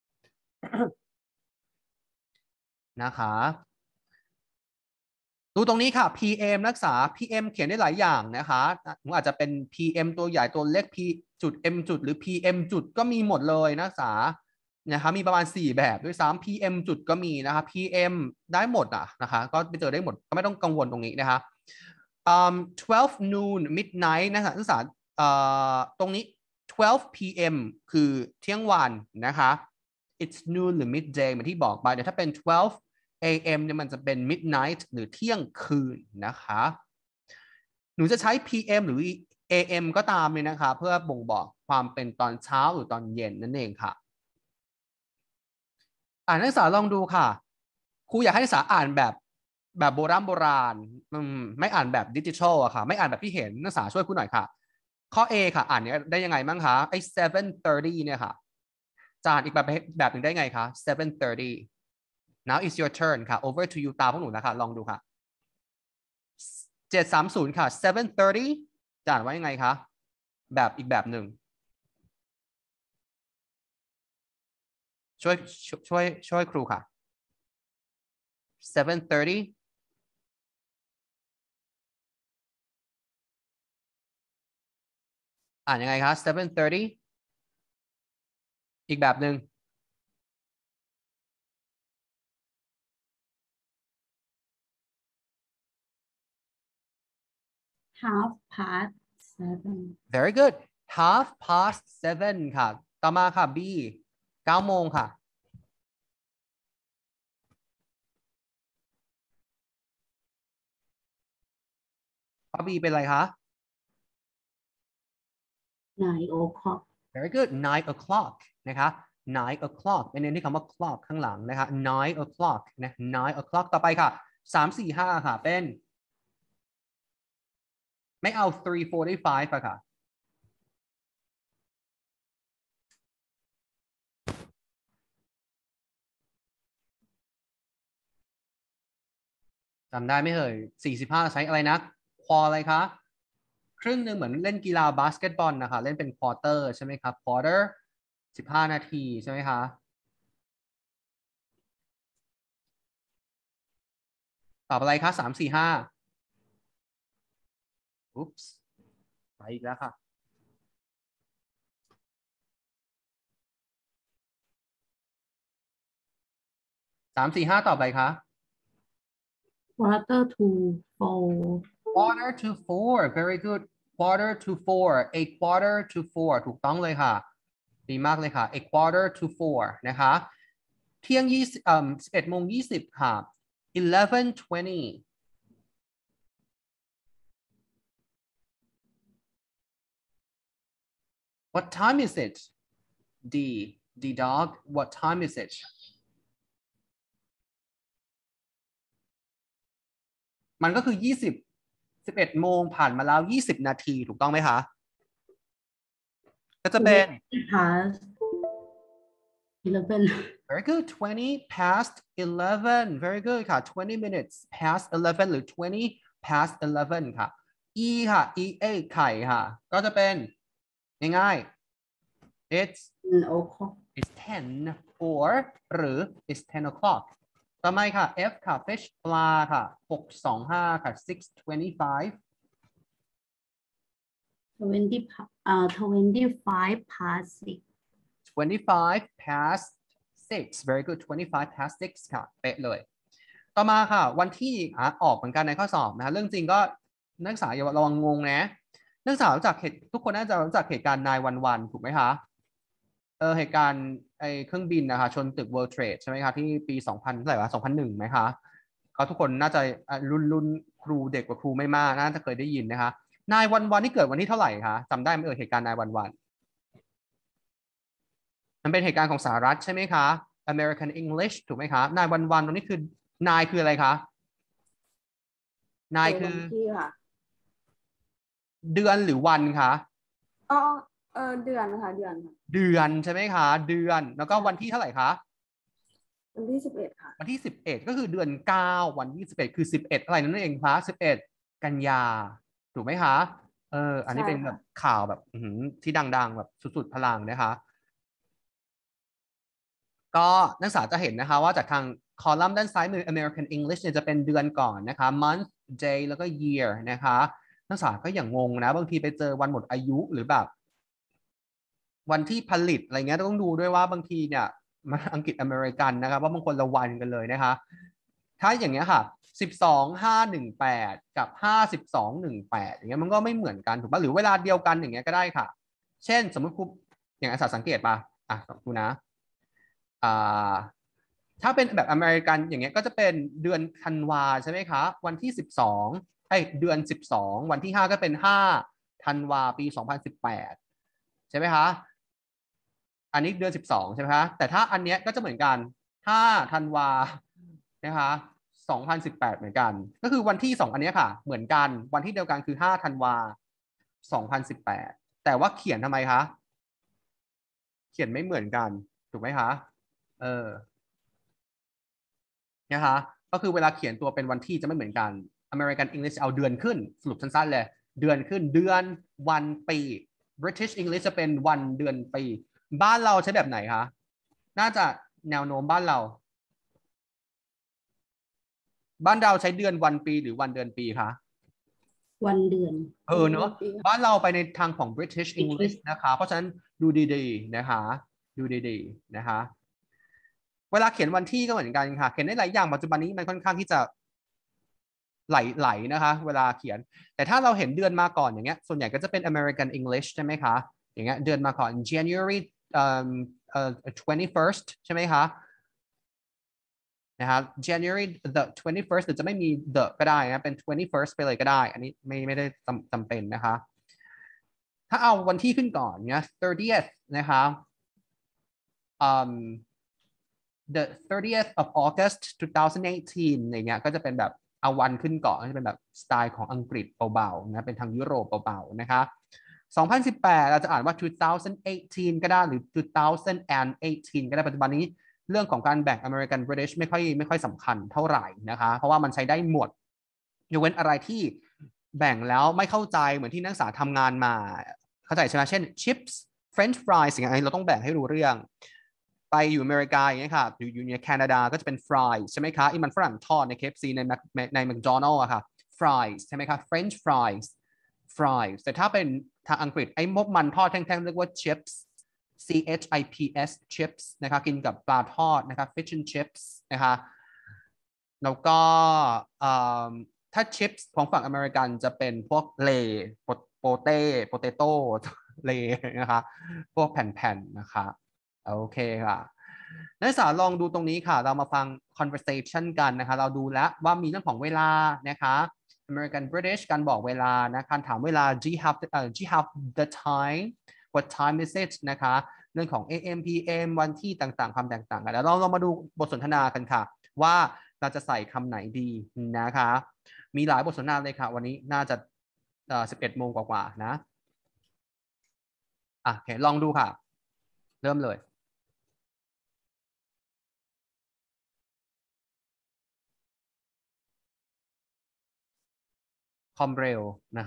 นะคะดูตรงนี้ค่ะ พี เอ็ม นักศึกษา พี เอ็ม เขียนได้หลายอย่างนะคะมันอาจจะเป็น พี เอ็ม ตัวใหญ่ตัวเล็ก P จุด M จุดหรือ พี เอ็ม จุดก็มีหมดเลยนักศึกษานะคะมีประมาณสี่แบบด้วยซ้ำ พี เอ็ม จุดก็มีนะคะ พี เอ็ม ได้หมดอ่ะนะคะก็ไปเจอได้หมดก็ไม่ต้องกังวลตรงนี้นะคะ um, twelve noon midnight นักศึกษาเอ่อตรงนี้ twelve พี เอ็ม คือเที่ยงวันนะคะ it's noon หรือ midday เหมือนที่บอกไปแต่ถ้าเป็นtwelveเอ เอ็ม เนี่ยมันจะเป็น midnight หรือเที่ยงคืนนะคะหนูจะใช้ พี เอ็ม หรือ เอ เอ็ม ก็ตามเลยนะคะเพื่อบ่งบอกความเป็นตอนเช้าหรือตอนเย็นนั่นเองค่ะอ่านนักศึกษาลองดูค่ะครูอยากให้นักศึกษาอ่านแบบแบบโบราณโบราณไม่อ่านแบบดิจิทัลอะค่ะไม่อ่านแบบที่เห็นนักศึกษาช่วยครูหน่อยค่ะข้อ A ค่ะอ่านได้ยังไงบ้างคะไอ้ seven thirty เนี่ยค่ะจะอ่านอีกแบบแบบหนึ่งได้ไงคะ seven thirty now is your turn ค่ะ over to you ตาพวกหนูนะคะลองดูค่ะเจ็ดสามศูนย์ค่ะ seven thirty จะอ่านว่ายังไงคะแบบอีกแบบหนึ่งช่วยช่วยช่วยครูค่ะ seven thirty อ่านยังไงคะ seven thirty อีกแบบหนึ่ง half past seven very good half past seven ค่ะต่อมาค่ะ B เก้าโมงค่ะข้อ B เป็นอะไรคะ nine o'clock very good nine o'clock นะคะ nine o'clock เป็นเน้นที่คำว่า clock ข้างหลังนะคะ nine o'clock นะ nine o'clock ต่อไปค่ะสามสี่ห้าค่ะเป็นไม่เอา three forty-five อะค่ะจำได้ไหมเอ่ยสี่สิบห้าใช้อะไรนะควออะไรคะครึ่งหนึ่งเหมือนเล่นกีฬาบาสเกตบอลนะคะเล่นเป็นควอเตอร์ใช่ไหมครับควอเตอร์สิบห้านาทีใช่ไหมคะตอบอะไรคะสามสี่ห้าอุ๊ปส์ไปอีกแล้วค่ะสามสี่ห้าตอบอะไรคะ quarter to four quarter to four very good quarter to four a quarter to four ถูกต้องเลยค่ะดีมากเลยค่ะ a quarter to four นะคะเที่ยงยี่สิบเอ่อสิบเอ็ดโมงยี่สิบค่ะ eleven twenty what time is it D D dog what time is it มันก็คือยี่สิบ สิบเอ็ดโมงผ่านมาแล้วยี่สิบนาทีถูกต้องไหมคะก็จะเป็น past eleven very good twenty past eleven very good ค่ะtwenty minutes past eleven หรือtwenty past eleven ค่ะ e ค่ะ e a ไข่ค่ะก็จะเป็นง่ายๆ it's ten o'clock it's ten or หรือ it's ten o'clock ต่อมาค่ะ F ค่ะ fish ปลาค่ะหกสองห้าค่ะ six twenty-five twenty เอ่อ twenty-five past six twenty-five past six very good twenty-five past six ค่ะเป๊ะเลยต่อมาค่ะวันที่อ่ะออกเหมือนกันในข้อสอบนะเรื่องจริงก็นักศึกษาอย่าระวังงงนะนักศึกษารู้จักเหตุทุกคนน่าจะรู้จักเหตุการณ์ nine one one ถูกไหมคะเออเหตุการณ์ไอ้เครื่องบินนะคะชนตึก World Trade ใช่ไหมคะที่ปีสองพันเท่าไหร่วะสองพันหนึ่งไหมคะก็ทุกคนน่าจะรุ่นรุ่นครูเด็กกว่าครูไม่มากน่าจะเคยได้ยินนะคะ nine one one นี่เกิดวันที่เท่าไหร่คะจำได้ไหมเออเหตุการณ์ nine one one มันเป็นเหตุการณ์ของสหรัฐใช่ไหมคะ American English ถูกไหมคะนายวันวันตรงนี้คือนายคืออะไรคะนายคือที่ค่ะเดือนหรือวันคะอ๋อเออเดือนค่ะเดือนค่ะเดือนใช่ไหมคะเดือนแล้วก็วันที่เท่าไหร่คะวันที่สิบเอ็ดค่ะวันที่สิบเอ็ดก็คือเดือนเก้าวันที่สิบเอ็ดคือสิบเอ็ดอะไรนั่นเองคะสิบเอ็ดกันยาถูกไหมคะเอออันนี้เป็นแบบข่าวแบบอื้อหือที่ดังๆแบบสุดๆพลังนะคะก็นักศึกษาจะเห็นนะคะว่าจากทางคอลัมน์ด้านซ้ายมือ American English เนี่ยจะเป็นเดือนก่อนนะคะ month day แล้วก็ year นะคะนักศึกษาก็อย่างงงนะบางทีไปเจอวันหมดอายุหรือแบบวันที่ผลิตอะไรเงี้ยต้องดูด้วยว่าบางทีเนี่ยมันอังกฤษอเมริกันนะครับว่าบางคนละวันกันเลยนะคะถ้าอย่างเงี้ยค่ะสิบสอง ห้า หนึ่ง แปดกับห้าสิบสอง หนึ่ง แปดอย่างเงี้ยมันก็ไม่เหมือนกันถูกป่ะหรือเวลาเดียวกันอย่างเงี้ยก็ได้ค่ะเช่นสมมติครูอย่างอาสาสังเกตป่ะอ่ะดูนะอ่าถ้าเป็นแบบอเมริกันอย่างเงี้ยก็จะเป็นเดือนธันวาใช่ไหมคะวันที่สิบสองเอ้ยเดือนสิบสองวันที่ห้าก็เป็นห้าธันวาปีสองพันสิบแปดใช่ไหมคะอันนี้เดือนสิบสองใช่ไหมคะแต่ถ้าอันเนี้ยก็จะเหมือนกันห้าธันวานะคะสองพันสิบแปดเหมือนกันก็คือวันที่สองอันนี้ค่ะเหมือนกันวันที่เดียวกันคือห้าธันวาสองพันสิบแปดแต่ว่าเขียนทำไมคะเขียนไม่เหมือนกันถูกไหมคะเออนะคะก็คือเวลาเขียนตัวเป็นวันที่จะไม่เหมือนกัน American English เอาเดือนขึ้นสรุปสั้นๆเลยเดือนขึ้นเดือนวันปี British English จะเป็นวันเดือนปีบ้านเราใช้แบบไหนคะน่าจะแนวโน้มบ้านเราบ้านเราใช้เดือนวันปีหรือวันเดือนปีคะวันเดือนเออเนอะบ้านเราไปในทางของ British English นะคะเพราะฉะนั้นดูดีๆนะคะดูดีๆนะคะเวลาเขียนวันที่ก็เหมือนกันค่ะเขียนได้หลายอย่างปัจจุบันนี้มันค่อนข้างที่จะไหลๆนะคะเวลาเขียนแต่ถ้าเราเห็นเดือนมาก่อนอย่างเงี้ยส่วนใหญ่ก็จะเป็น American English ใช่ไหมคะอย่างเงี้ยเดือนมาก่อน January เอ่อเอ่อ twenty-first ใช่ไหมคะนะครับ January the twenty-first หรือจะไม่มี the ก็ได้นะเป็น twenty-first ไปเลยก็ได้อันนี้ไม่ไม่ได้จำเป็นนะคะถ้าเอาวันที่ขึ้นก่อนเนี่ย thirtieth นะคะ um the thirtieth of August twenty eighteen อย่างเงี้ยก็จะเป็นแบบเอาวันขึ้นก่อนก็จะเป็นแบบสไตล์ของอังกฤษเบาๆนะเป็นทางยุโรปเบาๆนะคะสองพันสิบแปดเราจะอ่านว่าtwenty eighteenก็ได้หรือtwenty eighteenก็ได้ปัจจุบันนี้เรื่องของการแบ่ง American British ไม่ค่อยไม่ค่อยสำคัญเท่าไหร่นะคะเพราะว่ามันใช้ได้หมดยกเว้นอะไรที่แบ่งแล้วไม่เข้าใจเหมือนที่นักศึกษาทำงานมาเข้าใจใช่ไหมเช่น chips French fries สิ่งอะไรเราต้องแบ่งให้รู้เรื่องไปอยู่อเมริกาอย่างเงี้ยค่ะอยู่อยู่ในแคนาดาก็จะเป็น fries ใช่ไหมคะอีมันฝรั่งทอดใน เค เอฟ ซี ในใน McDonald's อะค่ะ fries ใช่ไหมคะ French fries fries แต่ถ้าเป็นทางอังกฤษไอ้มกมันทอดแท่งๆเรียกว่า chips C H I P S chips นะคะกินกับปลาทอดนะคะ fish and chips นะคะแล้วก็ถ้า chips ของฝั่งอเมริกันจะเป็นพวกเลโปเต้โปเตโต้เลนะคะพวกแผ่นๆนะคะโอเคค่ะนักศึกษาลองดูตรงนี้ค่ะเรามาฟัง conversation กันนะคะเราดูแล้วว่ามีเรื่องของเวลานะคะ American British การบอกเวลานะการถามเวลา do you have the, uh, do you have the time what time is it นะคะเรื่องของ เอ เอ็ม พี เอ็ม วันที่ต่างๆความแตกต่างกันแล้วเราลองมาดูบทสนทนากันค่ะว่าเราจะใส่คำไหนดีนะคะมีหลายบทสนทนาเลยค่ะวันนี้น่าจะเอ่อสิบเอ็ดโมงกว่าๆนะอ่ะโอเคลองดูค่ะเริ่มเลยคอมเร็วนะคะ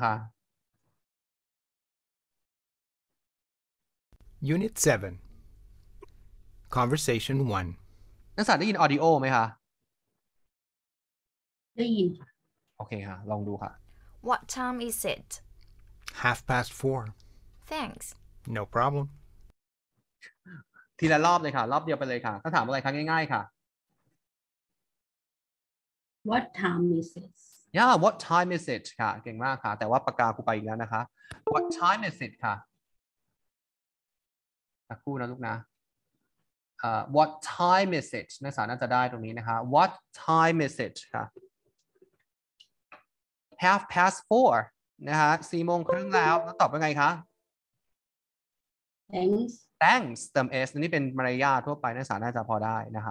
Unit seven Conversation one นักศึกษาได้ยินออดิโอไหมคะได้ยินค่ะโอเคค่ะลองดูค่ะ What time is it? Half past four. Thanks. No problem. ทีละรอบเลยค่ะรอบเดียวไปเลยค่ะถ้าถามอะไรครั้งง่ายๆค่ะ What time is it Yeah what time is it ค่ะเก่งมากค่ะแต่ว่าปากกาครูไปอีกแล้วนะคะ What time is it ค่ะสักครู่นะลูกนะ uh, What time is it นักศึกษาน่าจะได้ตรงนี้นะคะ What time is it ค่ะ Half past four นะคะสี่โมงครึ่งแล้วแล้วตอบว่าไงคะ Thanks thanks เติม s นี่เป็นมารยาททั่วไปนักศึกษาน่าจะพอได้นะคะ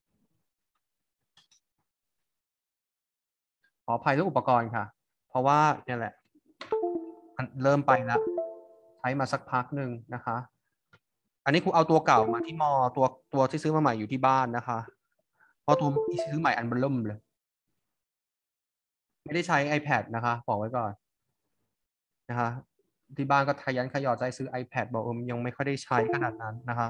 ขออภัยเรื่องอุปกรณ์ค่ะเพราะว่าเนี่ยแหละเริ่มไปแล้วใช้มาสักพักหนึ่งนะคะอันนี้ครูเอาตัวเก่ามาที่มอตัวตัวที่ซื้อมาใหม่อยู่ที่บ้านนะคะเพราะตัวที่ซื้อใหม่อันเบลิ่มเลยไม่ได้ใช้ iPad นะคะบอกไว้ก่อนนะคะที่บ้านก็ทะยันขยอใจซื้อ iPad บอกเออยังไม่ค่อยได้ใช้ขนาดนั้นนะคะ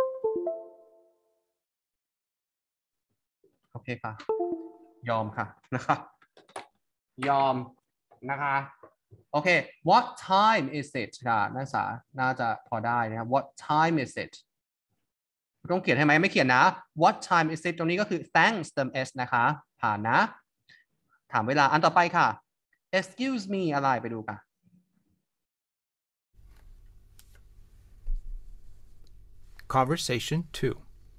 โอเคค่ะยอมค่ะนะคะยอมนะคะโอเค what time is it ค่ะนักศึกษาน่าจะพอได้นะครับ what time is it ต้องเขียนให้ไหมไม่เขียนนะ what time is it ตรงนี้ก็คือ thanks เติม s นะคะผ่านนะถามเวลาอันต่อไปค่ะ excuse me อะไรไปดูกัน Conversation two.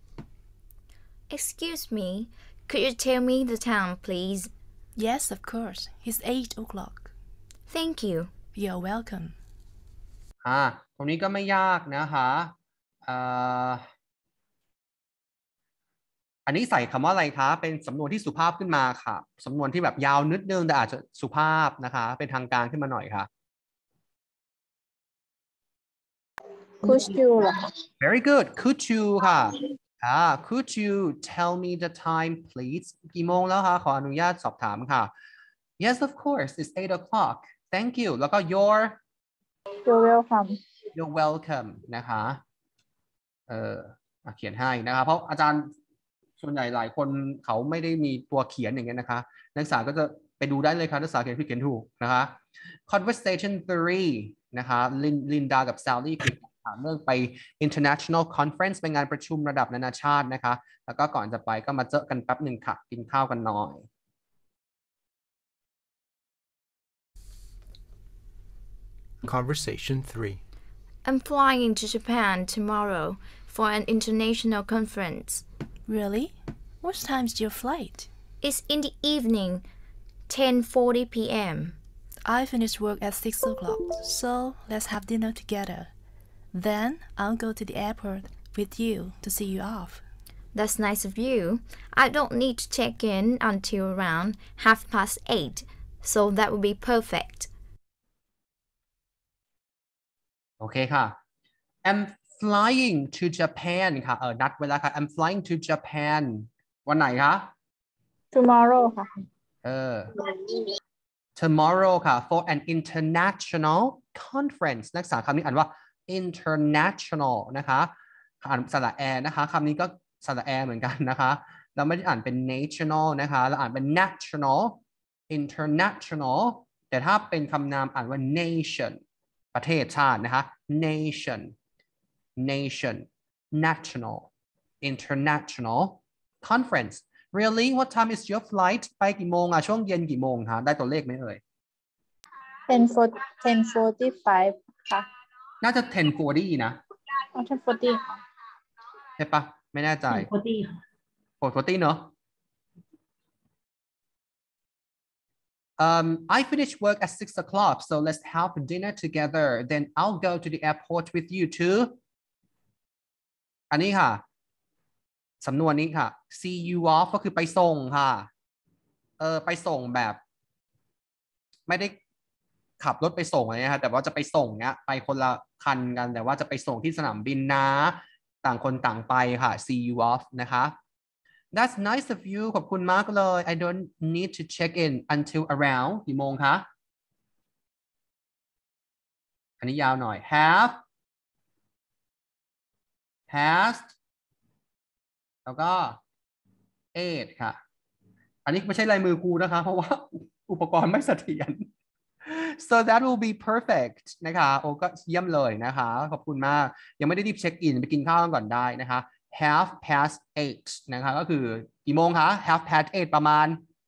Excuse me, could you tell me the time, please? Yes, of course. It's eight o'clock. Thank you. You're welcome. อ่าตรงนี้ก็ไม่ยากนะคะอ่าอันนี้ใส่คำว่าอะไรคะเป็นสำนวนที่สุภาพขึ้นมาค่ะสำนวนที่แบบยาวนิดนึงแต่อาจจะสุภาพนะคะเป็นทางการขึ้นมาหน่อยค่ะ Could you เหรอคะ very good could you ค่ะอ่า could you tell me the time please กี่โมงแล้วคะขออนุญาตสอบถามค่ะ yes of course it's eight o'clock thank you แล้วก็ your You're welcome you're welcome นะคะเออเขียนให้นะคะเพราะอาจารย์ส่วนใหญ่หลายคนเขาไม่ได้มีตัวเขียนอย่างเงี้ยนะคะนักศึกษาก็จะไปดูได้เลยค่ะนักศึกษาเขียนผิดเขียนถูกนะคะ conversation three นะคะลินลินดากับ Sally คุยถามเรื่องไป international conference เป็นงานประชุมระดับนานาชาตินะคะแล้วก็ก่อนจะไปก็มาเจอกันแป๊บหนึ่งค่ะกินข้าวกันหน่อย Conversation three. I'm flying to Japan tomorrow for an international conference. Really? What time's your flight? It's in the evening, ten forty p m I finish work at six o'clock, so let's have dinner together. Then I'll go to the airport with you to see you off. That's nice of you. I don't need to check in until around half past eight, so that would be perfect. โอเคค่ะ I'm flying to Japan ค่ะเออนัดเวลาค่ะ I'm flying to Japan วันไหนคะ Tomorrow ค่ะเออ tomorrow ค่ะ for an international conference นักศึกษาคำนี้อ่านว่า international นะคะอ่านสระแอนะคะคำนี้ก็สระแอเหมือนกันนะคะเราไม่ได้อ่านเป็น national นะคะเราอ่านเป็น national international แต่ถ้าเป็นคำนามอ่านว่า nation ประเทศชาตินะคะ nation nation national international conference really what time is your flight ไปกี่โมงอะช่วงเย็นกี่โมงคะได้ตัวเลขไหมเอ่ย ten forty-five ค่ะน่าจะ ten forty นะอ๋อ ten forty ค่ะใช่ปะไม่แน่ใจพอดีค่ะ ten forty เนอะ Um, I finish work at six o'clock, so let's have dinner together. Then I'll go to the airport with you too. อันนี้ค่ะสำนวนนี้ค่ะ see you off ก็คือไปส่งค่ะเออไปส่งแบบไม่ได้ขับรถไปส่งอะไรนะคะแต่ว่าจะไปส่งเนี้ยไปคนละคันกันแต่ว่าจะไปส่งที่สนามบินนะต่างคนต่างไปค่ะ see you off นะคะ That's nice of you ขอบคุณมากเลย I don't need to check in until around กี่โมงคะอันนี้ยาวหน่อย have past แล้วก็ eight ค่ะ อันนี้ไม่ใช่ลายมือครูนะคะเพราะว่าอุปกรณ์ไม่เสถียร so that will be perfect นะคะโอ้ก็เยี่ยมเลยนะคะขอบคุณมากยังไม่ได้รีบเช็คอินไปกินข้าวก่อนได้นะคะ half past eight นะคะก็คือกี่โมงคะ half past eight ประมาณ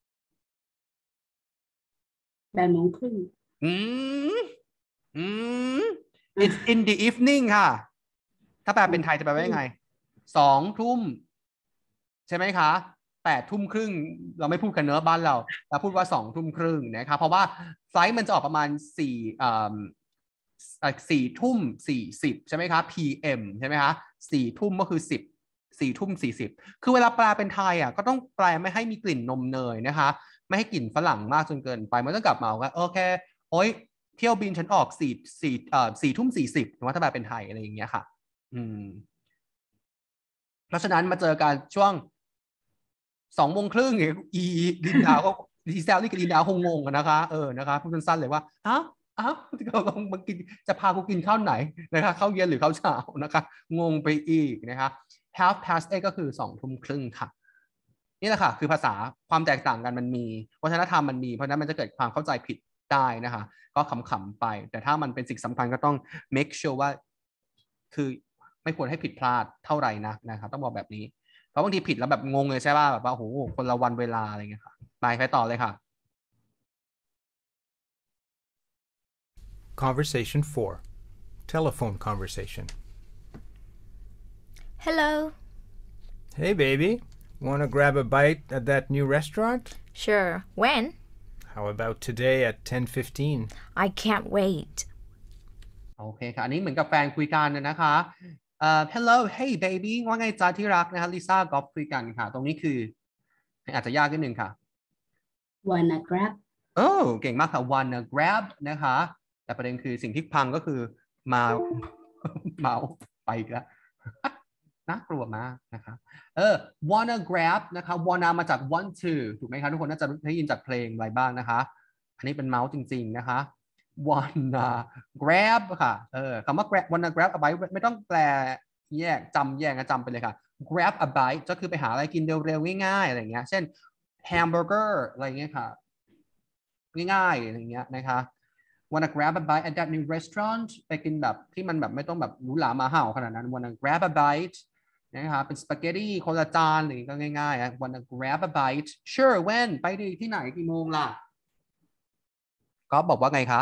แปดโมงครึ่งอืมอืม it's in the evening ค่ะถ้าแปลเป็นไทยจะแปลว่ายังไงสองทุ่มใช่ไหมคะแปดทุ่มครึ่งเราไม่พูดกันเนอะบ้านเราเราพูดว่าสองทุ่มครึ่งนะครับเพราะว่าไฟล์มันจะออกประมาณสี่สี่ทุ่มสี่สิบใช่ไหมคะ พี เอ็ม ใช่ไหมคะสี่ทุ่มก็คือสิบสี่ทุ่มสี่สิบคือเวลาแปลเป็นไทยอ่ะก็ต้องแปลไม่ให้มีกลิ่นนมเนยนะคะไม่ให้กลิ่นฝรั่งมากจนเกินไปมันต้องกลับมาว่าโอเคโอ๊ยเที่ยวบินฉันออกสี่สี่เอ่อสี่ทุ่มสี่สิบว่าถ้าแปลเป็นไทยอะไรอย่างเงี้ยค่ะอืมเพราะฉะนั้นมาเจอกันช่วงสองโมงครึ่งอีลินดาวก็ดีเซลนี่กับลินดาวคงงงกันนะคะเออนะคะพูดสั้นๆเลยว่าอ้าวอ้าวเราลองมากินจะพากูกินข้าวไหนนะคะข้าวเย็นหรือข้าวเช้านะคะงงไปอีกนะคะ half past eight ก็คือสองทุ่มครึ่งค่ะนี่แหละค่ะคือภาษาความแตกต่างกันมันมีวัฒนธรรมมันมีเพราะฉะนั้นมันจะเกิดความเข้าใจผิดได้นะคะก็ขำๆไปแต่ถ้ามันเป็นสิ่งสำคัญก็ต้อง make sure ว่าคือไม่ควรให้ผิดพลาดเท่าไหร่นะนะครับต้องบอกแบบนี้เพราะบางทีผิดแล้วแบบงงเลยใช่ป่ะแบบว่าโอ้โหคนละวันเวลาอะไรเงี้ยค่ะไปไปต่อเลยค่ะ Conversation four. Telephone conversation. Hello. Hey, baby. Want to grab a bite at that new restaurant? Sure. When? How about today at ten fifteen? I can't wait. โอเคค่ะอันนี้เหมือนกับแฟนคุยกันนะคะเอ่อ hello hey baby ว่าไงจ๊ะที่รักนะคะลิซ่าก๊อฟคุยกันค่ะตรงนี้คืออาจจะยากนิดนึงค่ะ Wanna grab โอ้เก่งมากค่ะ wanna grab นะคะแต่ประเด็นคือสิ่งที่พังก็คือมา เมาไปอีกแล้ว น่ากลัวมากนะคะเออ wanna grab นะคะ wanna มาจาก want to ถูกไหมคะทุกคนน่าจะได้ยินจากเพลงอะไรบ้างนะคะอันนี้เป็นเมาส์จริงๆนะคะ wanna grab ค่ะเออคำว่า grab wanna grab a bite ไม่ต้องแปลแยกจำแยกนะจำไปเลยค่ะ grab a bite ก็คือไปหาอะไรกินเร็วๆง่ายๆอะไรเงี้ยเช่น hamburger อะไรเงี้ยค่ะง่ายๆอะไรเงี้ยนะคะ wanna grab a bite at that new restaurant ไปกินแบบที่มันแบบไม่ต้องแบบหรูหรามาเห่าขนาดนั้น wanna grab a bite นะคะเป็นสปาเกตตี้คนละจานหรือก็ง่ายๆอ่ะ wanna grab a bite sure when ไปดีที่ไหนกี่โมงล่ะก็บอกว่าไงคะ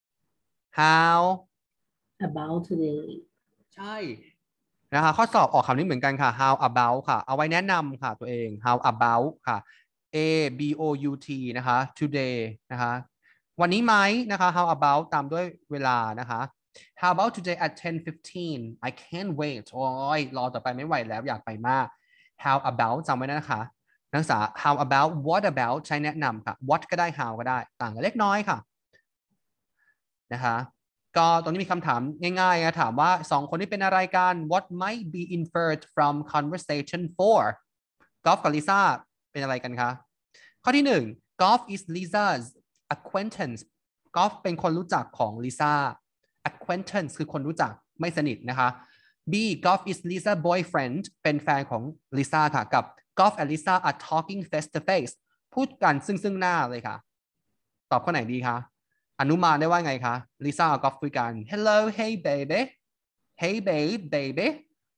how about today ใช่นะคะข้อสอบออกคำนี้เหมือนกันค่ะ how about ค่ะเอาไว้แนะนำค่ะตัวเอง how about ค่ะ a b o u t นะคะ today นะคะวันนี้ไหมนะคะ how about ตามด้วยเวลานะคะ how about today at ten fifteen I can't wait โอ้ยรอต่อไปไม่ไหวแล้วอยากไปมาก how about จำไว้นะคะนักศึกษา how about what about ใช้แนะนำค่ะ what ก็ได้ how ก็ได้ต่างกันเล็กน้อยค่ะนะคะก็ตรงนี้มีคำถามง่ายๆนะถามว่าสองคนนี้เป็นอะไรกัน what might be inferred from conversation four กอล์ฟกับลิซ่าเป็นอะไรกันคะข้อที่หนึ่ง Golf is Lisa's acquaintance กอล์ฟเป็นคนรู้จักของลิซ่า acquaintance คือคนรู้จักไม่สนิทนะคะ B Golf is Lisa's boyfriend เป็นแฟนของลิซ่าค่ะกับ Golf and Lisa are talking face to face พูดกันซึ่งซึ่งหน้าเลยค่ะตอบข้อไหนดีคะอนุมานได้ว่าไงคะลิซ่ากับกอล์ฟคุยกัน hello hey baby hey babe baby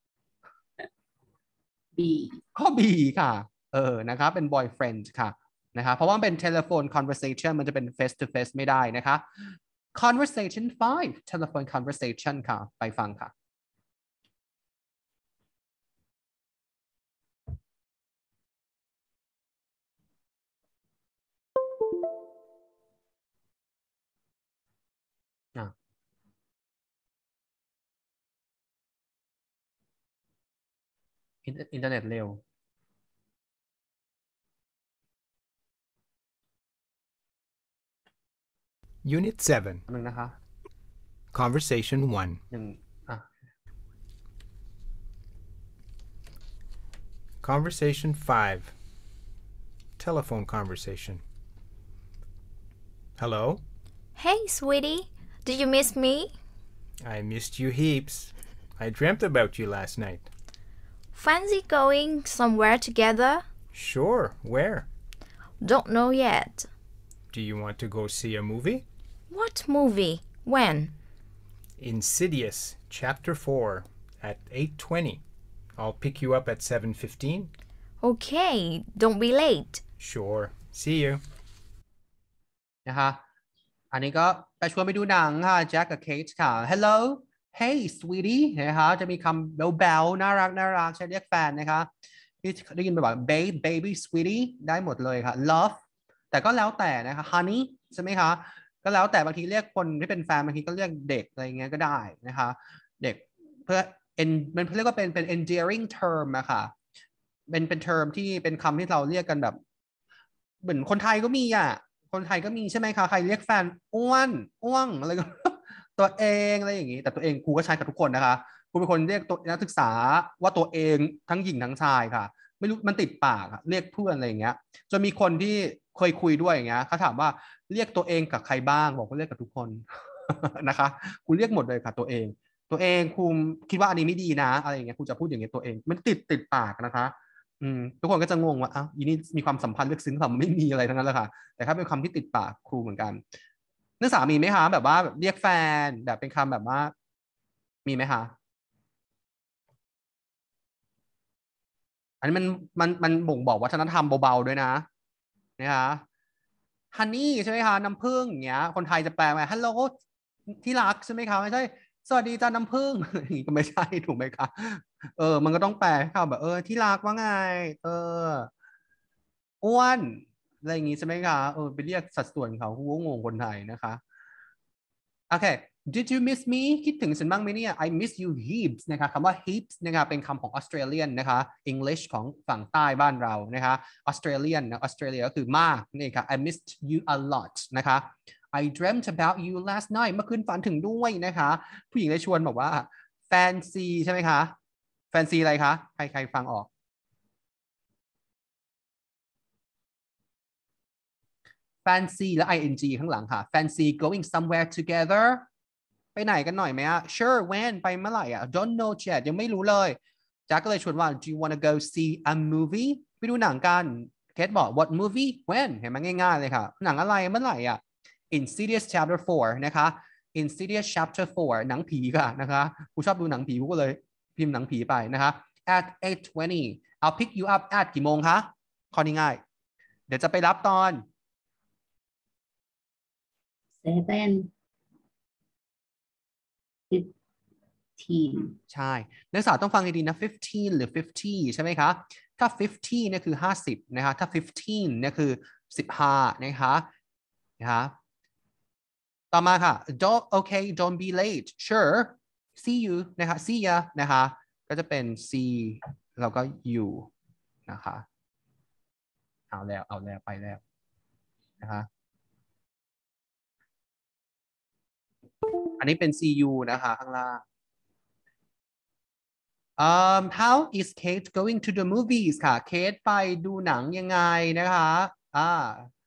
B ข้อ B ค่ะเออนะคะเป็น boyfriend ค่ะนะคะเพราะว่าเป็น telephone conversation มันจะเป็น face to face ไม่ได้นะคะ conversation five telephone conversation ค่ะไปฟังค่ะอินเทอร์เน็ตเร็ว Unit seven. หนึ่งนะคะ Conversation one. หนึ่งอ่ะ Conversation five. Telephone conversation. Hello? Hey, sweetie. Did you miss me? I missed you heaps. I dreamt about you last night. Fancy going somewhere together? Sure. Where? Don't know yet. Do you want to go see a movie? What movie? When? Insidious, Chapter four, at eight twenty. I'll pick you up at seven fifteen. Okay, don't be late. Sure. See you. นะคะอันนี้ก็ไปชวนไปดูหนังค่ะแจ็คกับเคทค่ะ Hello Hey sweetie นะคะจะมีคำเบลๆน่ารักน่ารักใช้เรียกแฟนนะคะที่ได้ยินบ่อยๆ babe baby sweetie ได้หมดเลยค่ะ love แต่ก็แล้วแต่นะคะ honey ใช่ไหมคะก็ก็แล้วแต่บางทีเรียกคนที่เป็นแฟนบางทีก็เรียกเด็กอะไรเงี้ยก็ได้นะคะเด็กเพื่อ en มันเรียกว่าเป็นเป็น endearing term อะค่ะเป็นเป็น term ที่เป็นคำที่เราเรียกกันแบบเหมือนคนไทยก็มีอ่ะคนไทยก็มีใช่ไหมคะใครเรียกแฟนอ้วนอ้วงอะไรก็ ตัวเองอะไรอย่างนี้แต่ตัวเองครูก็ใช้กับทุกคนนะคะครูเป็นคนเรียกตัวนักศึกษาว่าตัวเองทั้งหญิงทั้งชายค่ะไม่รู้มันติดปากเรียกเพื่อนอะไรอย่างเงี้ยจนมีคนที่เคยคุยด้วยอย่างเงี้ยเขาถามว่าเรียกตัวเองกับใครบ้างบอกว่าเรียกกับทุกคน นะคะครูเรียกหมดเลยค่ะตัวเองตัวเองครูคิดว่าอันนี้ไม่ดีนะอะไรอย่างเงี้ยครูจะพูดอย่างเงี้ยตัวเองมันติดติดปากนะคะอืมทุกคนก็จะงงว่าอ้าวอีนี่มีความสัมพันธ์ลึกซึ้งหรือเปล่ามันไม่มีอะไรทั้งนั้นเลยค่ะแต่ถ้าเป็นคำที่ติดปากครูเหมือนกันนักศึกษามีไหมคะแบบว่าเรียกแฟนแบบเป็นคำแบบว่ามีไหมคะอันนี้มันมันมันบ่งบอกวัฒนธรรมเบาๆด้วยนะนะคะฮันนี่ใช่ไหมคะน้ำผึ้งอย่างเงี้ยคนไทยจะแปลว่าฮัลโหลที่รักใช่ไหมคะไม่ใช่สวัสดีจ้าน้ำผึ้งอย่างนี้ก็ไม่ใช่ถูกไหมคะเออมันก็ต้องแปลให้เขาแบบเออที่รักว่าไงเอออ้วนอะไรอย่างงี้ใช่ไหมคะเออไปเรียกสัดส่วนเขาหัวงงคนไทยนะคะโอเค did you miss me คิดถึงฉันบ้างไหมเนี่ย I miss you heaps นะคะคำว่า heaps นะคะเป็นคำของ Australian นะคะ English ของฝั่งใต้บ้านเรานะคะ Australian นะ Australia ก็คือมากนี่ค่ะ I missed you a lot นะคะ I dreamt about you last night เมื่อคืนฝันถึงด้วยนะคะผู้หญิงเลยชวนบอกว่า fancy ใช่ไหมคะ fancy อะไรคะใครใครฟังออกfancy และ ing ข้างหลังค่ะ fancy going somewhere together ไปไหนกันหน่อยไหมอะ sure when ไปเมื่อไหร่อะ don't know yet ยังไม่รู้เลยแจ็คก็เลยชวนว่า do you wanna go see a movie ไปดูหนังกันเคทบอก what movie when เห็นไหมง่ายๆเลยค่ะหนังอะไรเมื่อไหร่อะ Insidious chapter four นะคะ Insidious chapter four หนังผีค่ะนะคะกูชอบดูหนังผีกูก็เลยพิมพ์หนังผีไปนะคะ at eight twenty I'll pick you up at กี่โมงคะข้อนี้ง่ายเดี๋ยวจะไปรับตอน seven fifteen ใช่นักศึกษาต้องฟังดีๆนะfifteenหรือfiftyใช่ไหมคะถ้าfiftyเนี่ยคือห้าสิบนะคะถ้าfifteenเนี่ยคือสิบห้านะคะนะคะต่อมาค่ะ don't okay don't be late sure see you นะคะ see ya นะคะก็จะเป็น see แล้วก็ you นะคะเอาแล้วเอาแล้วไปแล้วนะคะอันนี้เป็น see you นะคะข้างล่าง um how is Kate going to the movies ค่ะ Kate ไปดูหนังยังไงนะคะอ่า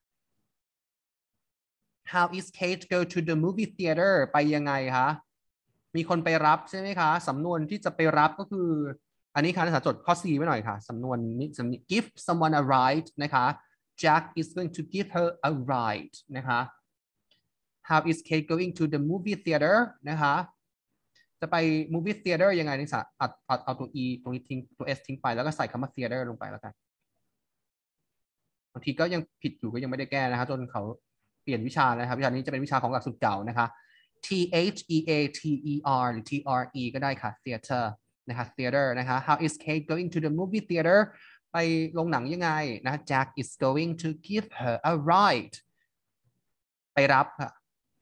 how is Kate go to the movie theater ไปยังไงคะมีคนไปรับใช่ไหมคะสำนวนที่จะไปรับก็คืออันนี้ค่ะนักศึกษาจดข้อ C ไว้หน่อยค่ะสำนวนนี้ give someone a ride นะคะ Jack is going to give her a ride นะคะ how is Kate going to the movie theater นะคะจะไป movie theater ยังไงนักศึกษาเอาเอาเอาตัว e ตรงนี้ทิ้งตัว s ทิ้งไปแล้วก็ใส่คำว่า theater ลงไปแล้วกันบางทีก็ยังผิดอยู่ก็ยังไม่ได้แก้นะคะจนเขาเปลี่ยนวิชานะครับวิชานี้จะเป็นวิชาของหลักสูตรเก่านะคะ T H E A T E R หรือ T R E ก็ได้ค่ะ theater นะคะ theater นะคะ how is Kate going to the movie theater ไปโรงหนังยังไงนะ Jack is going to give her a ride ไปรับค่ะ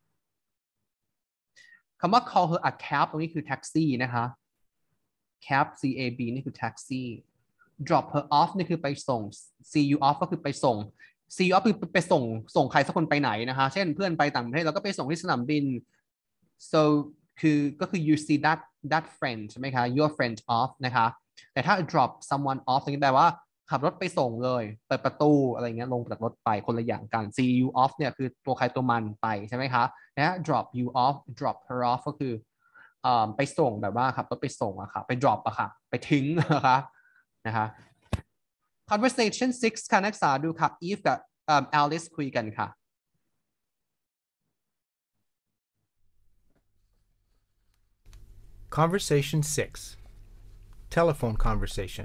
คำว่า call her a cab ตรงนี้คือ taxi นะคะ cab C A B นี่คือ taxi drop her off นี่คือไปส่ง see you off ก็คือไปส่ง see you off คือไปส่งส่งใครสักคนไปไหนนะคะเช่นเพื่อนไปต่างประเทศเราก็ไปส่งที่สนามบิน so คือก็คือ you see that that friend ใช่ไหมคะ your friend off นะคะแต่ถ้า drop someone off นี่แปลว่าขับรถไปส่งเลยเปิดประตูอะไรเงี้ยลงจากรถไปคนละอย่างกัน see you off เนี่ยคือตัวใครตัวมันไปใช่ไหมคะนะ drop you off drop her off ก็คือไปส่งแบบว่าขับรถไปส่งอะค่ะไป drop อะค่ะไปทิ้งนะคะนะคะ conversation six ค่ะนักศึกษาดูค่ะ Eve กับ Alice คุยกันค่ะ Conversation six. Telephone conversation.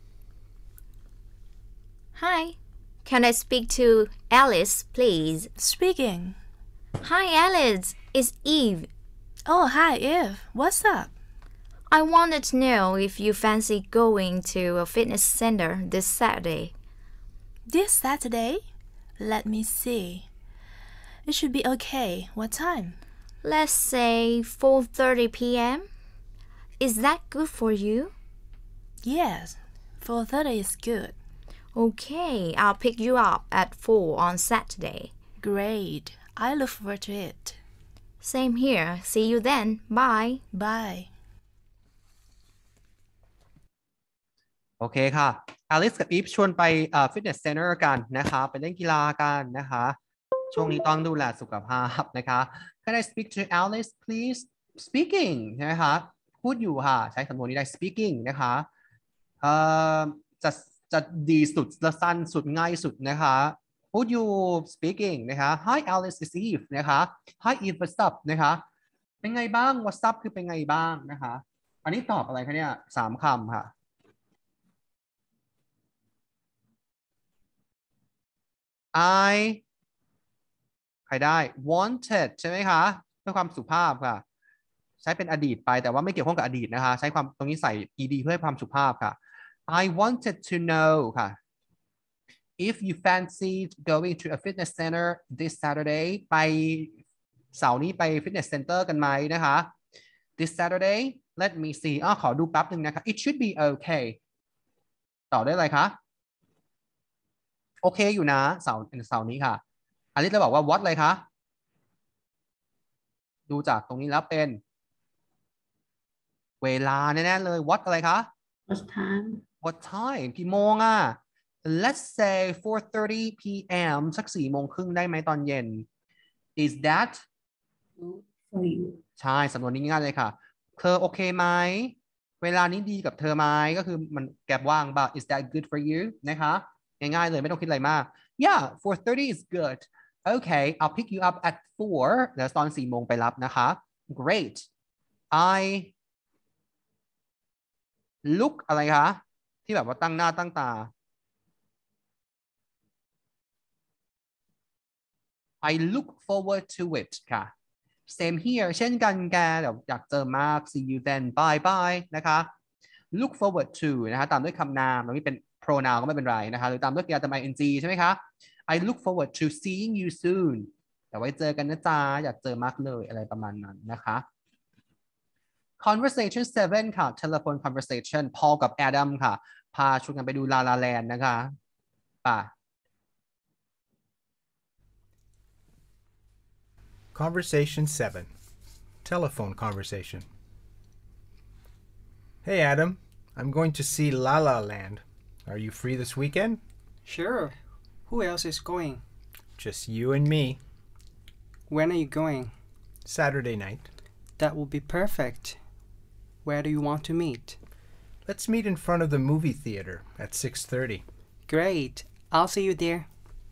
Hi, can I speak to Alice, please? Speaking. Hi, Alice. It's Eve. Oh, hi, Eve. What's up? I wanted to know if you fancy going to a fitness center this Saturday. This Saturday? Let me see. It should be okay. What time? Let's say four thirty p m Is that good for you? Yes, four thirty is good. Okay, I'll pick you up at four on Saturday. Great. I look forward to it. Same here. See you then. Bye. Bye. โอเคค่ะอลิสกับอีฟชวนไปเอ่อฟิตเนสเซ็นเตอร์กันนะคะไปเล่นกีฬากันนะคะช่วงนี้ต้องดูแลสุขภาพนะคะ Can I speak to Alice please speaking ใช่ไหมคะพูดอยู่ค่ะใช้สำนวนนี้ได้ speaking นะคะเอ่อจะจะดีสุดและสั้นสุดง่ายสุดนะคะพูดอยู่ speaking นะคะ Hi Alice it's Eve นะคะ Hi Eve what's up นะคะเป็นไงบ้าง what's up คือเป็นไงบ้างนะคะอันนี้ตอบอะไรคะเนี่ยสามคำค่ะ I ใครได้ wanted ใช่ไหมคะเพื่อความสุภาพค่ะใช้เป็นอดีตไปแต่ว่าไม่เกี่ยวข้องกับอดีตนะคะใช้ความตรงนี้ใส่ ed เพื่อให้ความสุภาพค่ะ I wanted to know ค่ะ if you fancied going to a fitness center this Saturday ไปเสาร์นี้ไป fitness center กันไหมนะคะ this Saturday let me see อ้าวขอดูแป๊บนึงนะคะ it should be okay ต่อได้เลยคะโอเคอยู่นะเสาร์เสาร์นี้ค่ะอลิสจะบอกว่า what อะไรคะดูจากตรงนี้แล้วเป็นเวลาแน่ๆเลย what อะไรคะ What time? what time กี่โมงอ่ะ let's say four thirty p m สักสี่โมงครึ่งได้ไหมตอนเย็น is that Good for you. ใช่สำนวนนี้ง่ายเลยค่ะเธอโอเคไหมเวลานี้ดีกับเธอไหมก็คือมันแก็บว่างบ้าง is that good for you นะคะง่ายๆเลยไม่ต้องคิดอะไรมาก yeah four thirty is good okay I'll pick you up at four แล้วตอนสี่โมงไปรับนะคะ great I look อะไรคะที่แบบว่าตั้งหน้าตั้งตา I look forward to it ค่ะ same here เช่นกันแกเดี๋ยวอยากเจอมาก see you then bye bye นะคะ look forward to นะคะตามด้วยคำนามตรงนี้เป็น pronoun ก็ไม่เป็นไรนะคะหรือตามด้วยกริยาตาม ing ใช่ไหมคะ I look forward to seeing you soon แต่ไว้เจอกันนะจ๊ะอยากเจอมากเลยอะไรประมาณนั้นนะคะ conversation seven ค่ะ telephone conversation Paul กับ Adam ค่ะพาชวนกันไปดูลาลาแลนด์นะคะป่ะ Conversation seven. Telephone conversation. Hey Adam, I'm going to see La La Land. Are you free this weekend? Sure. Who else is going? Just you and me. When are you going? Saturday night. That will be perfect. Where do you want to meet? Let's meet in front of the movie theater at six thirty. Great. I'll see you there.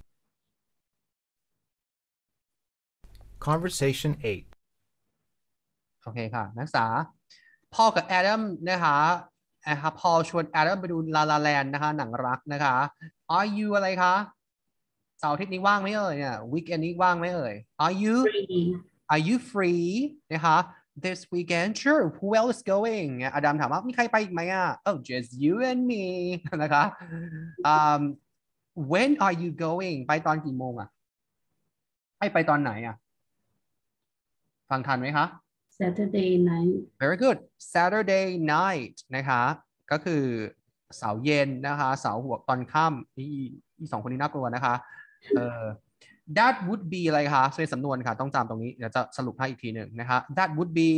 Conversation eight. โอเคค่ะนักศึกษาพ่อกับแอดัมนะคะนะครับพอชวนแอดัมไปดูลาลาแลนด์นะคะหนังรักนะคะ Are you อะไรคะเสาร์อาทิตย์นี้ว่างไหมเอ่ยเนี่ยวีคเอนด์นี้ว่างไหมเอ่ย Are you Free. Are you free นะคะ This weekend sure who else is going อดัมถามว่ามีใครไปอีกไหมอ่ะ Oh just you and me นะคะ um, When are you going ไปตอนกี่โมงอ่ะให้ไปตอนไหนอ่ะฟังทันไหมคะ Saturday night. Very good Saturday night นะคะก็คือเสาร์เย็นนะคะเสาร์หัวตอนค่ำอีอีสองคนนี้น่ากลัวนะคะเออ That would be อะไรคะในสำนวนค่ะต้องจำตรงนี้เดี๋ยวจะสรุปให้อีกทีหนึ่งนะคะ That would be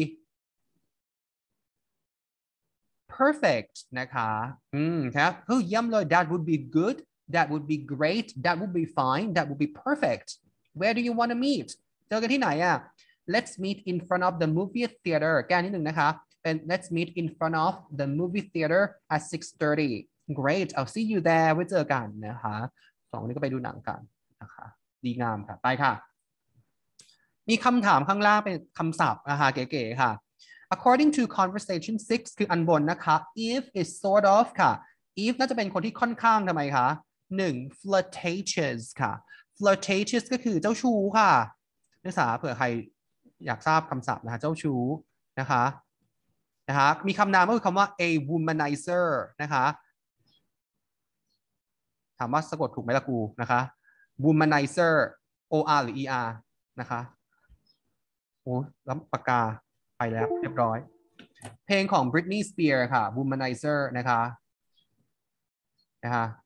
perfect นะคะอืมครับเฮ้ยเยี่ยมเลย That would be good That would be great That would be fine That would be perfect Where do you want to meet เจอกันที่ไหนอ่ะLet's meet in front of the movie theater แก้นิดหนึ่งนะคะเป็น Let's meet in front of the movie theater at six thirty Great I'll see you there ไว้เจอกันนะคะสองคนนี้ก็ไปดูหนังกันนะคะดีงามค่ะไปค่ะมีคำถามข้างล่างเป็นคำศัพท์นะคะเก๋ๆค่ะ According to conversation six คืออันบนนะคะ if is sort of ค่ะ if น่าจะเป็นคนที่ค่อนข้างทำไมคะหนึ่ง flirtatious ค่ะ flirtatious ก็คือเจ้าชู้ค่ะนักศึกษาเผื่อใครอยากทราบคำศัพท์นะคะเจ้าชู้นะคะนะคะมีคำนามก็คือคำว่า a womanizer นะคะถามว่าสะกดถูกไหมล่ะกูนะคะ womanizer o r หรือ er นะคะโอ้แล้วปากกาไปแล้วเรียบร้อย เพลงของ Britney Spears ค่ะ Womanizer นะคะนะคะ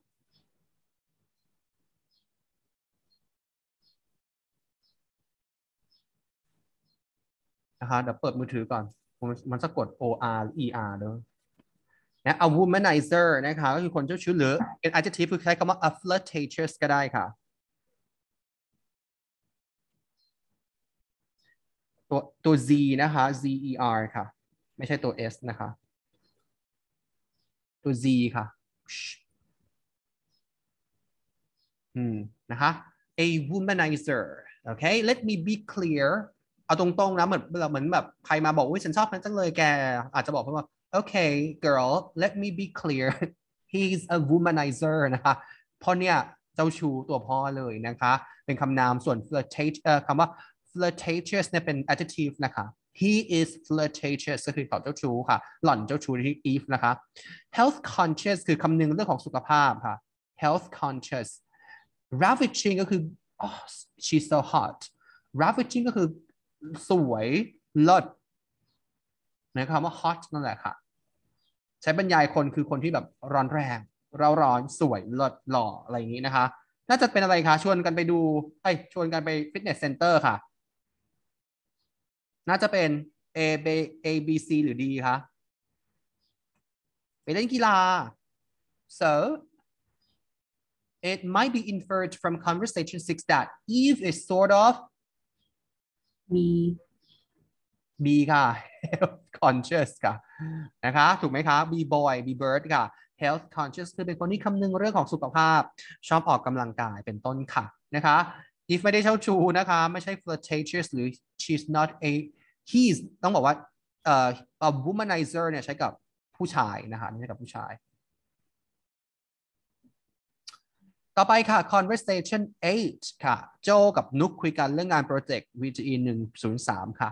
นะคะเดี๋ยวเปิดมือถือก่อนมันสะกด O R E R เด้อนะ a womanizer นะคะก็คือคนเจ้าชู้หรือ เป็น adjective คือใช้คำว่า a flirtatious ก็ได้ค่ะตัวตัว Z นะคะ Z E R ค่ะไม่ใช่ตัว S นะคะตัว Z ค่ะอืมนะคะ a womanizer okay let me be clear เอาตรงๆนะเหมือนเหมือนแบบใครมาบอกว่าฉันชอบนั้นจังเลยแกอาจจะบอกเพื่อนว่า okay girl let me be clear he's a womanizer นะคะเพราะเนี่ยเจ้าชู้ตัวพ่อเลยนะคะเป็นคำนามส่วน flirtatious เอ่อคำว่า flirtatious เนี่ยเป็น adjective นะคะ he is flirtatious ก็คือเขาเจ้าชู้ค่ะหล่อนเจ้าชู้ที่ Eve นะคะ health conscious คือคำนึงเรื่องของสุขภาพค่ะ health conscious ravishing ก็คือ oh, she's so hot ravishing ก็คือสวยเลิศนะครับว่า hot นั่นแหละค่ะใช้บรรยายคนคือคนที่แบบร้อนแรงเราร้อนสวยเลิศหล่ออะไรอย่างนี้นะคะน่าจะเป็นอะไรคะชวนกันไปดูเอ้ยชวนกันไปฟิตเนสเซ็นเตอร์ค่ะน่าจะเป็น A B A B C หรือ D คะไปเล่นกีฬา so it might be inferred from conversation six that Eve is sort of B B ค่ะ health conscious ค่ะนะคะถูกไหมคะ B boy B bird ค่ะ health conscious คือเป็นคนที่คำนึงเรื่องของสุขภาพชอบออกกำลังกายเป็นต้นค่ะนะคะ Eve ไม่ได้เจ้าชู้นะคะไม่ใช่ flirtatious หรือ she's not a he's ต้องบอกว่าเอ่อ a womanizer เนี่ยใช้กับผู้ชายนะคะไม่ใช่กับผู้ชายต่อไปค่ะ conversation eight ค่ะโจกับนุกคุยกันเรื่องงานโปรเจกต์ วี จี อี หนึ่งศูนย์สามค่ะ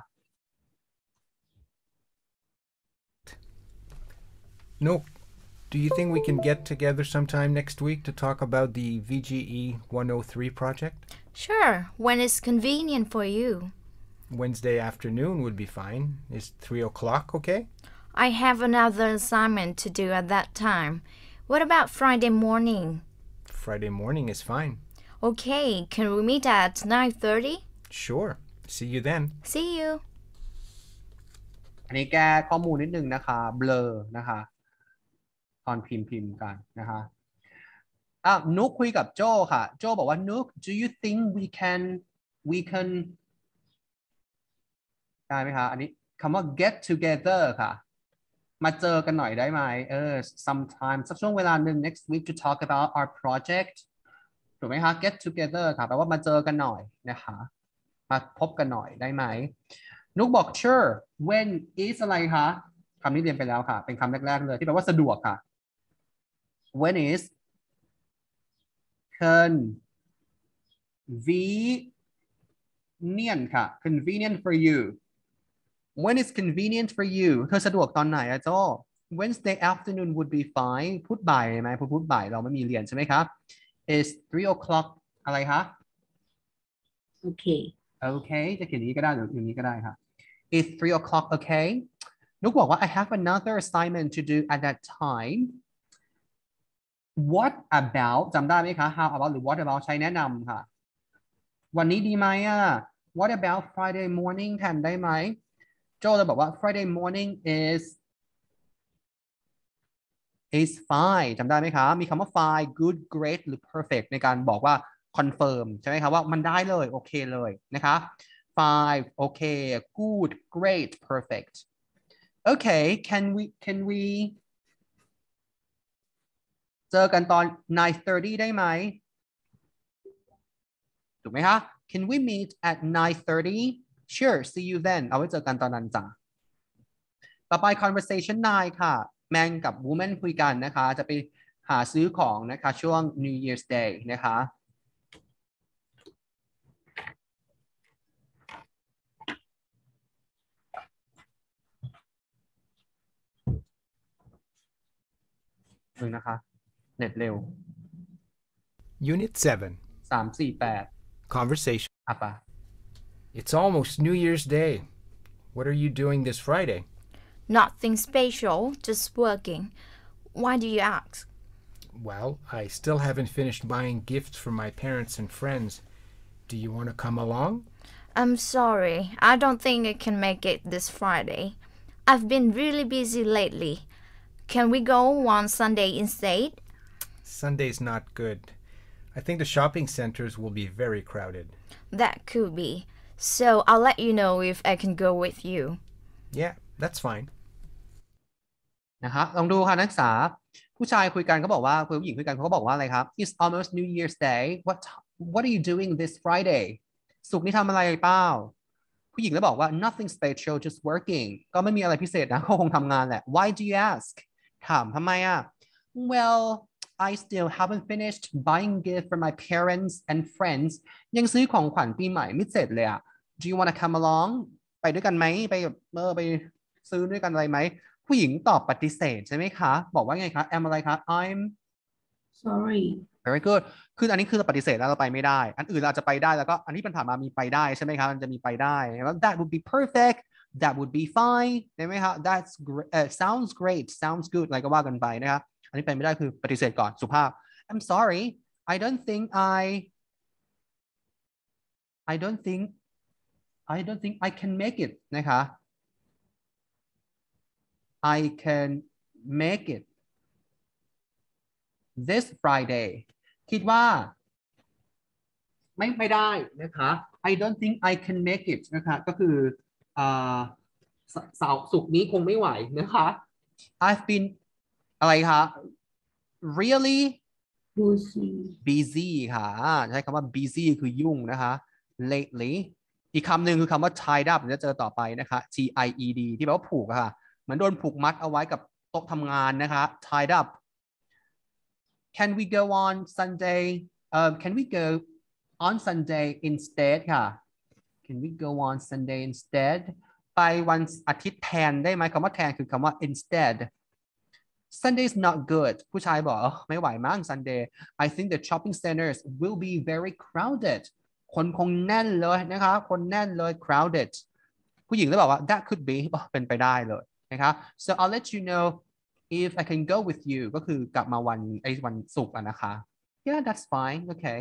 Nook, do you think we can get together sometime next week to talk about the V G E one oh three project? Sure, when it's convenient for you. Wednesday afternoon would be fine. Is three o'clock okay? I have another assignment to do at that time. What about Friday morning? Friday morning is fine. Okay, can we meet at nine thirty? Sure. See you then. See you. อันนี้แก้ข้อมูลนิดนึงนะคะเบลอนะคะตอนพิมพ์พิมพ์กันนะคะอ่ะนุกคุยกับโจค่ะโจบอกว่านุก do you think we can we can ได้ไหมคะอันนี้คำว่า get together ค่ะมาเจอกันหน่อยได้ไหมเออ sometime สักช่วงเวลาหนึ่ง next week to talk about our project ถูกไหมคะ get together ค่ะแปลว่ามาเจอกันหน่อยนะคะมาพบกันหน่อยได้ไหมนุกบอก sure when is อะไรคะคำนี้เรียนไปแล้วค่ะเป็นคำแรกๆเลยที่แปลว่าสะดวกค่ะ when is convenient ค่ะ convenient for you when is convenient for you เธอสะดวกตอนไหนอะโจ้ Wednesday afternoon would be fine พูดบ่ายไหมพูดพูดบ่ายเราไม่มีเรียนใช่ไหมครับ is three o'clock อะไรคะ Okay. okay จะเขียนอย่างนี้ก็ได้หรืออย่างนี้ก็ได้ค่ะ is three o'clock okay นุกบอกว่า I have another assignment to do at that time what about จำได้ไหมคะ how about หรือ what about ใช้แนะนำค่ะวันนี้ดีไหมอ่ะ what about Friday morning แทนได้ไหมโจเลยบอกว่า Friday morning is is fine จำได้ไหมคะมีคำว่า fine good great หรือ perfect ในการบอกว่า confirm ใช่ไหมคะว่ามันได้เลยโอเคเลยนะคะ fine okay good great perfect okay can we can we เจอกันตอน nine thirty ได้ไหมถูกไหมคะ can we meet at nine thirty sure see you then เอาไว้เจอกันตอนนั้นจ้ะต่อไป conversation nine ค่ะแมนกับ woman คุยกันนะคะจะไปหาซื้อของนะคะช่วง New Year's Day นะคะหนึ่งนะคะเน็ตเร็ว Unit seven. สาม สี่ แปด Conversation. อ่ะปะ It's almost New Year's Day. What are you doing this Friday? Nothing special, just working. Why do you ask? Well, I still haven't finished buying gifts for my parents and friends. Do you want to come along? I'm sorry, I don't think I can make it this Friday. I've been really busy lately. Can we go on Sunday instead? Sunday's not good. I think the shopping centers will be very crowded. That could be. So I'll let you know if I can go with you. Yeah, that's fine. นะครับลองดูค่ะนักศึกษาผู้ชายคุยกันเขาบอกว่าคุยผู้หญิงคุยกันเขาก็บอกว่าอะไรครับ It's almost New Year's Day. What What are you doing this Friday? ศุกร์นี้ทำอะไรเปล่าผู้หญิงเลยบอกว่า Nothing special, just working. ก็ไม่มีอะไรพิเศษนะเขาคงทำงานแหละ Why do you ask? ถามทำไมอ่ะ Well, I still haven't finished buying gifts for my parents and friends. ยังซื้อของขวัญปีใหม่ไม่เสร็จเลยอ่ะ Do you want to come along? ไปด้วยกันไหมไปเออไปซื้อด้วยกันอะไรไหมผู้หญิงตอบปฏิเสธใช่ไหมคะบอกว่าไงคะ am อะไรคะ I'm Sorry. very good คืออันนี้คือเราปฏิเสธแล้วเราไปไม่ได้อันอื่นเราจะไปได้แล้วก็อันที่ผ่านมามีไปได้ใช่ไหมคะมันจะมีไปได้แล้ว that would be perfect that would be fine ใช่ไหมคะ that's great uh, sounds great sounds good อะไรก็ว่ากันไปนะครับอันนี้ไปไม่ได้คือปฏิเสธก่อนสุภาพ I'm sorry I don't think I I don't think I don't think I can make it นะคะ I can make it this Friday คิดว่าไม่ไม่ได้นะคะ I don't think I can make it นะคะก็คืออ่าเสาร์ศุกร์นี้คงไม่ไหวนะคะ I've been อะไรคะ really Busy. busy ค่ะใช้คำว่า busy คือยุ่งนะคะ lately อีกคำหนึ่งคือคำว่า tied up จะเจอต่อไปนะคะ T I E D ที่แปลว่าผูกค่ะเหมือนโดนผูกมัดเอาไว้กับโต๊ะทำงานนะคะ tied up Can we go on Sunday um, Can we go on Sunday instead ค่ะ Can we go on Sunday instead ไปวันอาทิตย์แทนได้ไหมคำว่าแทนคือคำว่า instead Sunday is not good ผู้ชายบอกไม่ไหวมั้ง Sunday I think the shopping centers will be very crowded คนคงแน่นเลยนะคะคนแน่นเลย crowded ผู้หญิงเลยบอกว่า that could be เป็นไปได้เลยนะครับ so I'll let you know if I can go with you ก็คือกลับมาวันไอ้วันศุกร์นะคะ yeah that's fine okay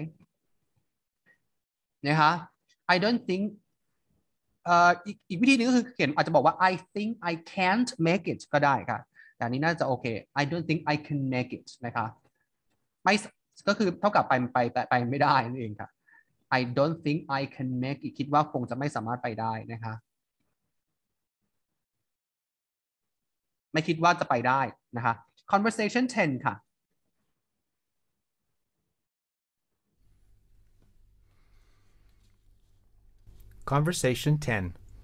นะคะ I don't think เอ่ออีกอีกวิธีนึงก็คือเขียนอาจจะบอกว่า I think I can't make it ก็ได้ค่ะแต่อันนี้น่าจะโอเค I don't think I can make it นะคะไม่ก็คือเท่ากับไปไปไปไปไม่ได้นั่นเองค่ะ I don't think I can make it คิดว่าคงจะไม่สามารถไปได้นะคะไม่คิดว่าจะไปได้นะคะ conversation ten ค่ะ Conversation ten.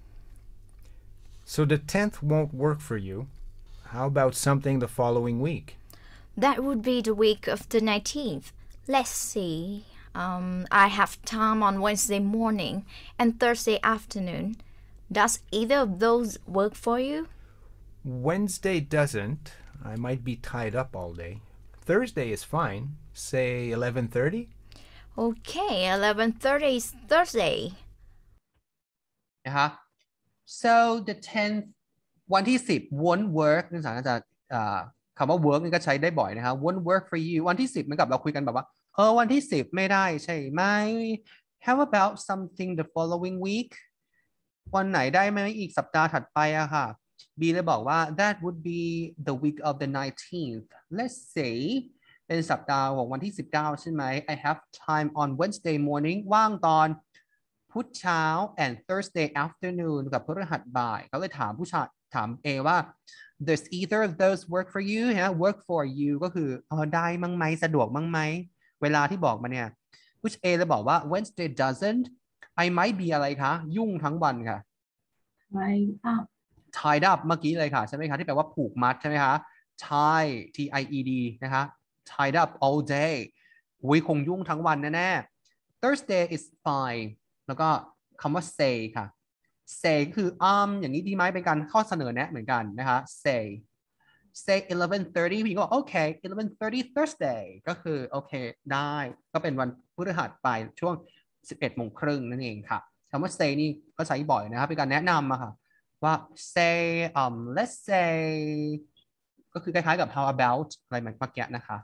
So the tenth won't work for you. How about something the following week? That would be the week of the nineteenth. Let's see. Um, I have time on Wednesday morning and Thursday afternoon. Does either of those work for you? Wednesday doesn't. I might be tied up all day. Thursday is fine. Say eleven thirty? Okay, eleven thirty is Thursday. นะคะ so the tenth วันที่สิบ won't work นักศึกษาจะคำว่า work นี่ก็ใช้ได้บ่อยนะคะ won't work for you วันที่สิบเหมือนกับเราคุยกันแบบว่าเออวันที่สิบไม่ได้ใช่ไหม how about something the following week วันไหนได้ไหมอีกสัปดาห์ถัดไปอะค่ะ B เลยบอกว่า that would be the week of the nineteenth let's say เป็นสัปดาห์ของวันที่สิบเก้าใช่ไหม I have time on Wednesday morning ว่างตอนพุธเช้า and Thursday afternoon กับพฤหัสบ่ายเขาเลยถามผู้ชายถาม A ว่า does either of those work for you ฮะ work for you ก็คือเออได้มั้งไหมสะดวกมั้งไหมเวลาที่บอกมาเนี่ยผู้ชาย A เลยบอกว่า Wednesday doesn't I might be อะไรคะยุ่งทั้งวันค่ะ Tied up. tied up เมื่อกี้เลยค่ะใช่ไหมคะที่แปลว่าผูกมัดใช่ไหมคะ tie T I E D นะคะ tied up all day อุ้ยคงยุ่งทั้งวันแน่ๆ Thursday is fine แล้วก็คำว่า say ค่ะ say คืออืมอย่างนี้ดีไหมเป็นการข้อเสนอแนะเหมือนกันนะคะ say say eleven thirty พี่ก็บอกโอเค eleven thirty Thursday ก็คือโอเคได้ก็เป็นวันพฤหัสไปช่วงสิบเอ็ดโมงครึ่งนั่นเองค่ะคำว่า say นี่ก็ใช้บ่อยนะครับเป็นการแนะนำอะค่ะว่า say um let's say ก็คือคล้ายๆกับ how about อะไรเหมือนเมื่อกี้นะคะ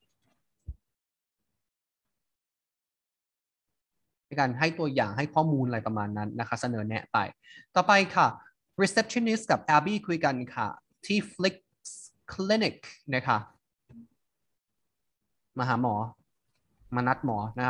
เป็นการให้ตัวอย่างให้ข้อมูลอะไรประมาณนั้นนะคะเสนอแนะไปต่อไปค่ะ receptionist กับ Abby คุยกันค่ะที่ Flix Clinic นะคะมาหาหมอมานัดหมอนะคะ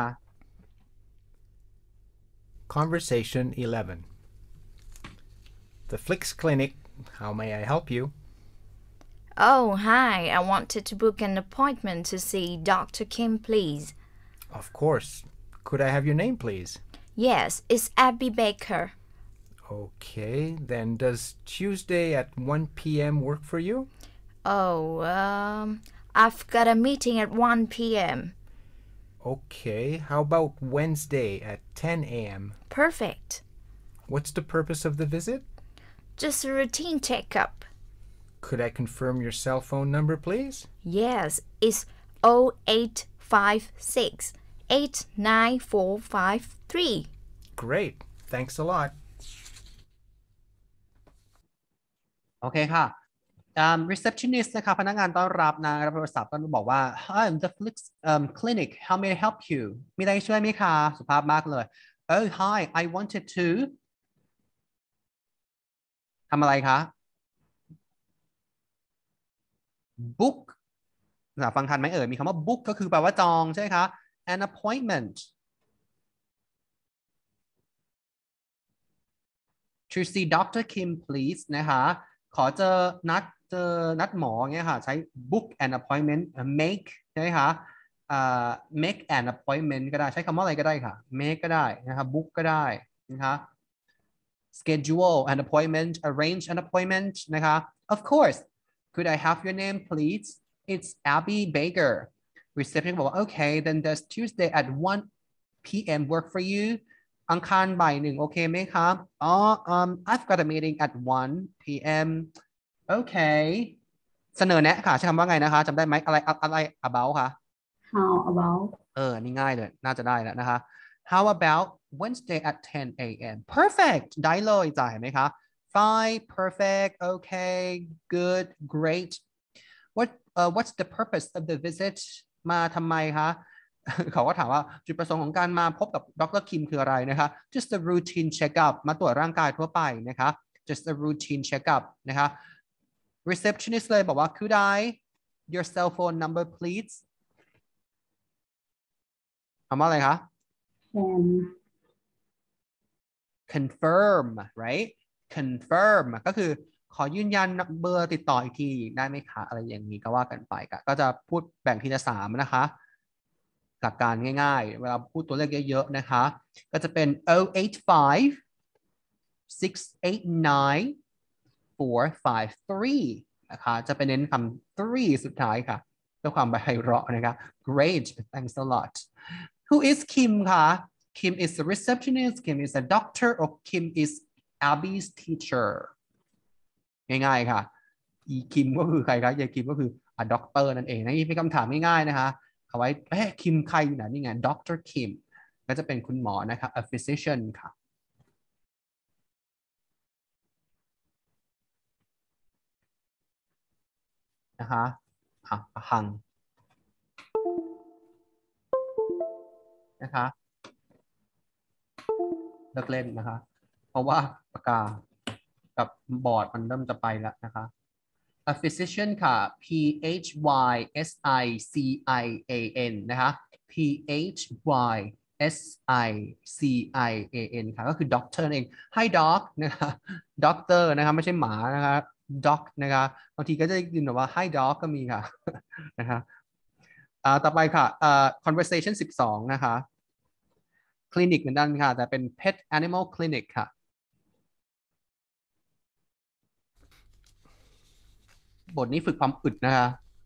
Conversation eleven. The Flix Clinic. How may I help you? Oh, hi. I wanted to book an appointment to see Doctor Kim, please. Of course. Could I have your name, please? Yes, it's Abby Baker. Okay, then does Tuesday at one p m work for you? Oh, um, I've got a meeting at one p m Okay, how about Wednesday at ten a m? Perfect. What's the purpose of the visit? Just a routine checkup. Could I confirm your cell phone number, please? Yes, it's oh eight five six, eight nine four five three. Great, thanks a lot. โอเคค่ะ um, receptionist นะคะพนักงานต้อนรับนะรับโทรศัพท์ก็บอกว่า Hi, I'm the Flix um, Clinic. How may I help you? มีอะไรช่วยไหมคะสุภาพมากเลย Oh, hi. I wanted to ทำอะไรคะ book ฟังทันไหมเอ่ยมีคำว่า book ก็คือแปลว่าจองใช่ไหมคะ an appointment to see Doctor Kim please นะคะขอเจอนัดเจอนัดหมอเงี้ยค่ะใช้ book an appointment make ใช่ไหมคะอ่า make an appointment ก็ได้ใช้คำว่าอะไรก็ได้ค่ะ make ก็ได้นะคะ book ก็ได้นะคะ schedule an appointment arrange an appointment นะคะ of course could I have your name please it's Abby Baker reception บอกว่า okay then does Tuesday at one p m work for you อังคารบ่ายหนึ่งโอเคไหมครับอ๋อ um I've got a meeting at one p m okay เสนอแนะค่ะใช้คำว่าไงนะคะจำได้ไหมอะไรอะไร about ค่ะ How about เออนี่ง่ายเลยน่าจะได้แล้วนะคะ How about Wednesday at ten a m perfect ได้เลยจ่ายเห็นไหมคะ fine perfect okay good great what uh, what's the purpose of the visit มาทำไมคะเขาก็ถามว่าจุดประสงค์ของการมาพบกับดรคิมคืออะไรนะคะ just a routine checkup มาตรวจร่างกายทั่วไปนะคะ just a routine checkup นะคะ receptionist เลยบอกว่า could I your cell phone number please คำว่าอะไรคะ can confirm right confirm ก็คือขอยืนยันเบอร์ติดต่ออีกทีได้ไหมคะอะไรอย่างนี้ก็ว่ากันไปก็จะพูดแบ่งทีละสามนะคะหลักการง่ายๆเวลาพูดตัวเลขเยอะๆนะคะก็จะเป็นoh eight five six eight nine four five three นะคะจะเป็นเน้นคำ three สุดท้ายค่ะเพื่อความไพเราะนะคะ great thanks a lot who is Kim คะ Kim is a receptionist Kim is a doctor or Kim is Abby's teacher ง่ายๆค่ะอีคิมก็คือใครคะยายคิมก็คืออ่ะด็อกเตอร์นั่นเองนะนี่เป็นคำถามง่ายๆนะคะเอาไว้เอ๊ะคิมใครอยู่ไหนนี่ไงด็อกเตอร์คิมก็จะเป็นคุณหมอนะคะ a physician ค่ะนะคะอ่ะหังนะคะเลิกเล่นนะคะเพราะว่าปากกากับบอร์ดมันเริ่มจะไปแล้วนะคะ a physician ค่ะ P H Y S I C I A N นะคะ P H Y S I C I A N ค่ะก็คือ doctor นั่นเอง Hi doc นะคะ doctor นะคะไม่ใช่หมานะคะ doc นะคะบางทีก็จะได้ยินว่า Hi doc ก็มีค่ะนะคะอ่าต่อไปค่ะอ่า conversation สิบสองนะคะคลินิกเหมือนกันค่ะแต่เป็น pet animal clinic ค่ะบทนี้ฝึกความอึดนะคะ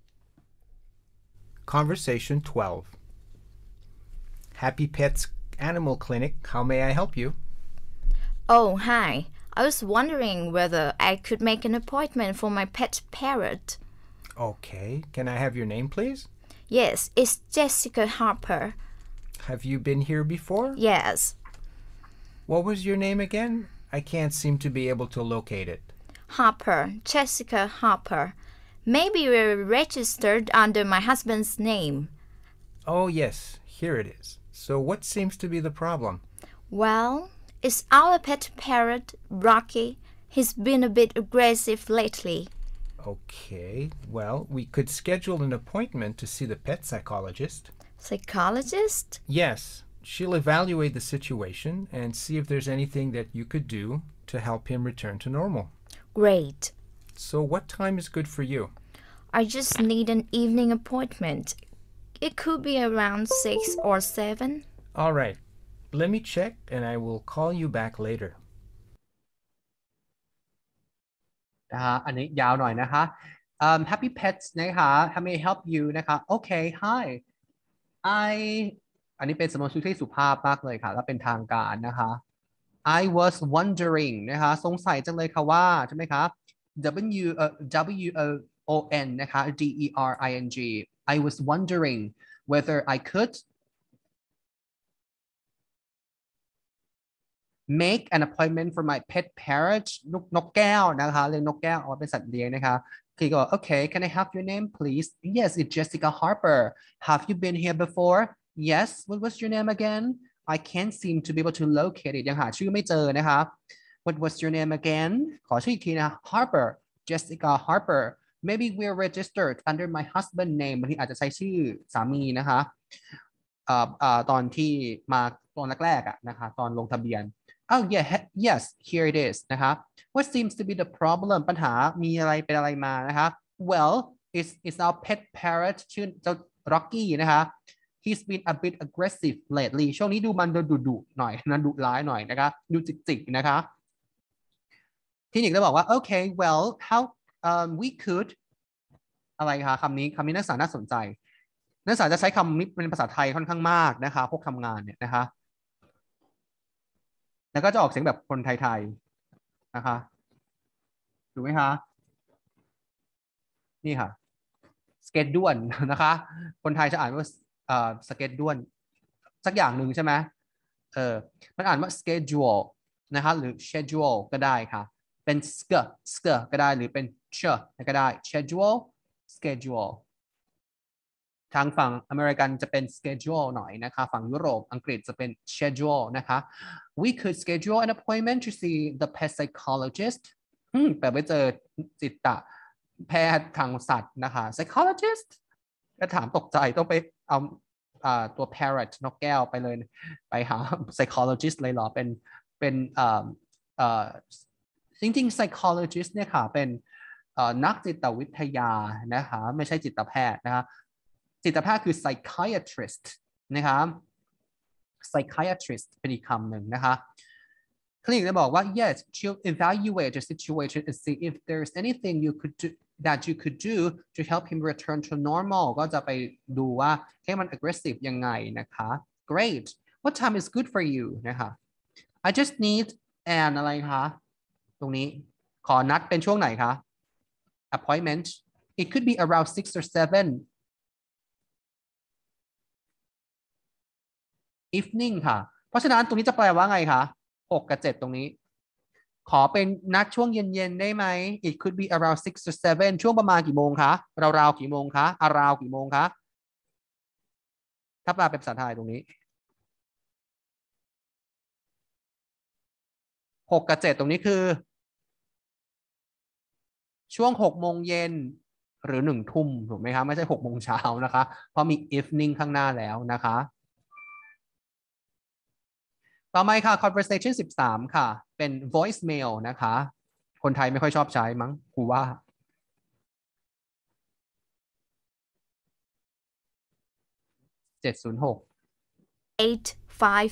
Conversation twelve. Happy Pets Animal Clinic. How may I help you? Oh, hi. I was wondering whether I could make an appointment for my pet parrot. Okay. Can I have your name, please? Yes, it's Jessica Harper. Have you been here before? Yes. What was your name again? I can't seem to be able to locate it. Harper, Jessica Harper. Maybe you're registered under my husband's name. Oh, yes, here it is. So what seems to be the problem? Well, it's our pet parrot, Rocky. He's been a bit aggressive lately. Okay, well, we could schedule an appointment to see the pet psychologist. Psychologist? Yes, she'll evaluate the situation and see if there's anything that you could do to help him return to normal. Great. So what time is good for you? I just need an evening appointment. It could be around six or seven. All right, let me check and I will call you back later. นะฮะอันนี้ยาวหน่อยนะคะ um, Happy Pets นะคะ How may I help you นะคะ Okay hi I อันนี้เป็นสมมติที่สุภาพมากเลยค่ะและเป็นทางการนะคะ I was wondering นะคะสงสัยจังเลยค่ะว่าใช่ไหมคะ W uh, W O N นะคะ D E R I N G I was wondering whether I could make an appointment for my pet parrot นกนกแก้วนะคะเลี้ยงนกแก้วเอาเป็นสัตว์เลี้ยงนะคะคือก็ Okay can I have your name please Yes it's Jessica Harper Have you been here before Yes what was your name again I can't seem to be able to locate it ยังหาชื่อไม่เจอนะคะ What was your name again ขอชื่ออีกทีนะ Harper Jessica Harper Maybe we're registered under my husband name บางทีอาจจะใช้ชื่อสามีนะคะอ่าอ่าตอนที่มาตอนแรกๆอ่ะนะคะตอนลงทะเบียนOh yeah yes here it is นะคะ What seems to be the problem ปัญหามีอะไรเป็นอะไรมานะคะ Well it's it's our pet parrot ชื่อเจ้า Rocky นะคะ He's been a bit aggressive lately ช่วงนี้ดูมันดุดุหน่อยนะดุร้ายหน่อยนะคะดูจิกๆนะคะที่หนิงได้บอกว่า Okay well how um, we could อะไรคะคำนี้คำนี้นักศึกษาน่าสนใจนักศึกษาจะใช้คำนี้เป็นภาษาไทยค่อนข้างมากนะคะพวกทำงานเนี่ยนะคะแล้วก็จะออกเสียงแบบคนไทยๆนะคะถูกไหมคะนี่ค่ะสเก็ตด้วนนะคะคนไทยจะอ่านว่าเอ่อสเก็ตด้วนสักอย่างหนึ่งใช่ไหมเออมันอ่านว่า schedule นะคะหรือ schedule ก็ได้ค่ะเป็น sk sk ก็ได้หรือเป็น ch ก็ได้ schedule schedule ทางฝั่งอเมริกันจะเป็น schedule หน่อยนะคะฝั่งยุโรปอังกฤษจะเป็น schedule นะคะ we could schedule an appointment to see the pet psychologist อืมแต่ไปเจอจิตแพทย์ทางสัตว์นะคะ psychologist ก็ถามตกใจต้องไปเอาอ่าตัว parrot นกแก้วไปเลยไปหา psychologist เลยเหรอเป็นเป็นอ่าอ่าจริงๆ psychologist เนี่ยค่ะเป็นนักจิตวิทยานะคะไม่ใช่จิตแพทย์นะคะจิตแพทย์คือ psychiatrist นะคะ psychiatrist เป็นอีกคำหนึ่งนะคะคลินิกจะบอกว่า yes she'll evaluate the situation and see if there's anything you could do that you could do to help him return to normal ก็จะไปดูว่าให้มัน aggressive ยังไงนะคะ great what time is good for you นะคะ I just need an อะไรคะตรงนี้ขอนัดเป็นช่วงไหนคะ appointment it could be around six or seven evening ค่ะเพราะฉะนั้นตรงนี้จะแปลว่าไงคะหกกับเจ็ดตรงนี้ขอเป็นนัดช่วงเย็นๆได้ไหม it could be around six or seven ช่วงประมาณกี่โมงคะราวๆกี่โมงคะราวกี่โมงคะถ้าแปลเป็นภาษาไทยตรงนี้หกกับเจ็ดตรงนี้คือช่วงหกโมงเย็นหรือหนึ่งทุ่มถูกไหมคะไม่ใช่หกโมงเช้านะคะเพราะมี evening ข้างหน้าแล้วนะคะต่อมาค่ะ conversation สิบสามค่ะเป็น voicemail นะคะคนไทยไม่ค่อยชอบใช้มั้งครูว่าเจ็ดศูนย์หก eight five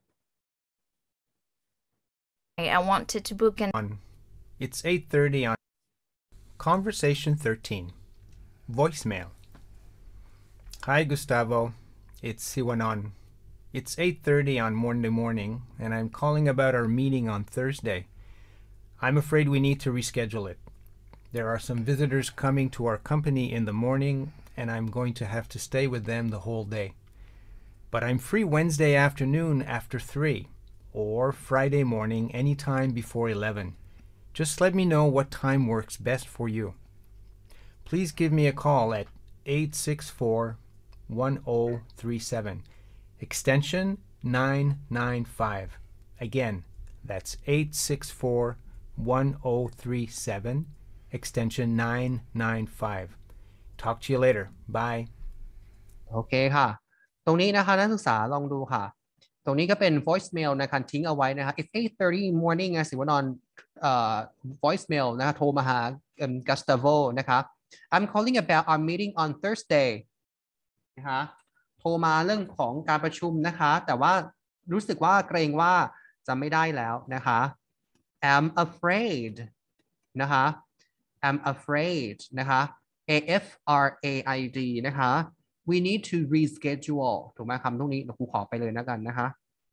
I wanted to book an On. It's eight thirty on Conversation thirteen. Voicemail. Hi Gustavo, it's Siwanon. It's eight thirty on Monday morning, and I'm calling about our meeting on Thursday. I'm afraid we need to reschedule it. There are some visitors coming to our company in the morning, and I'm going to have to stay with them the whole day. But I'm free Wednesday afternoon after three. or Friday morning anytime before eleven. Just let me know what time works best for you. Please give me a call at eight six four, one zero three seven, extension nine nine five. Again, that's eight six four, one zero three seven, extension nine nine five. Talk to you later. Bye. โอเคค่ะ ตรงนี้นะคะนักศึกษาลองดูค่ะ ตรงนี้ก็เป็น voicemail นะคะทิ้งเอาไว้นะคะ it's eight thirty in morning นะสิวานอนเอ่อ voicemail นะคะโทรมาหา Gustavo นะคะ I'm calling about our meeting on Thursday นะคะโทรมาเรื่องของการประชุมนะคะแต่ว่ารู้สึกว่าเกรงว่าจะไม่ได้แล้วนะคะ I'm afraid นะคะ I'm afraid นะคะ A F R A I D นะคะ we need to reschedule ถูกไหมคำตรงนี้ครูขอไปเลยนะกันนะคะ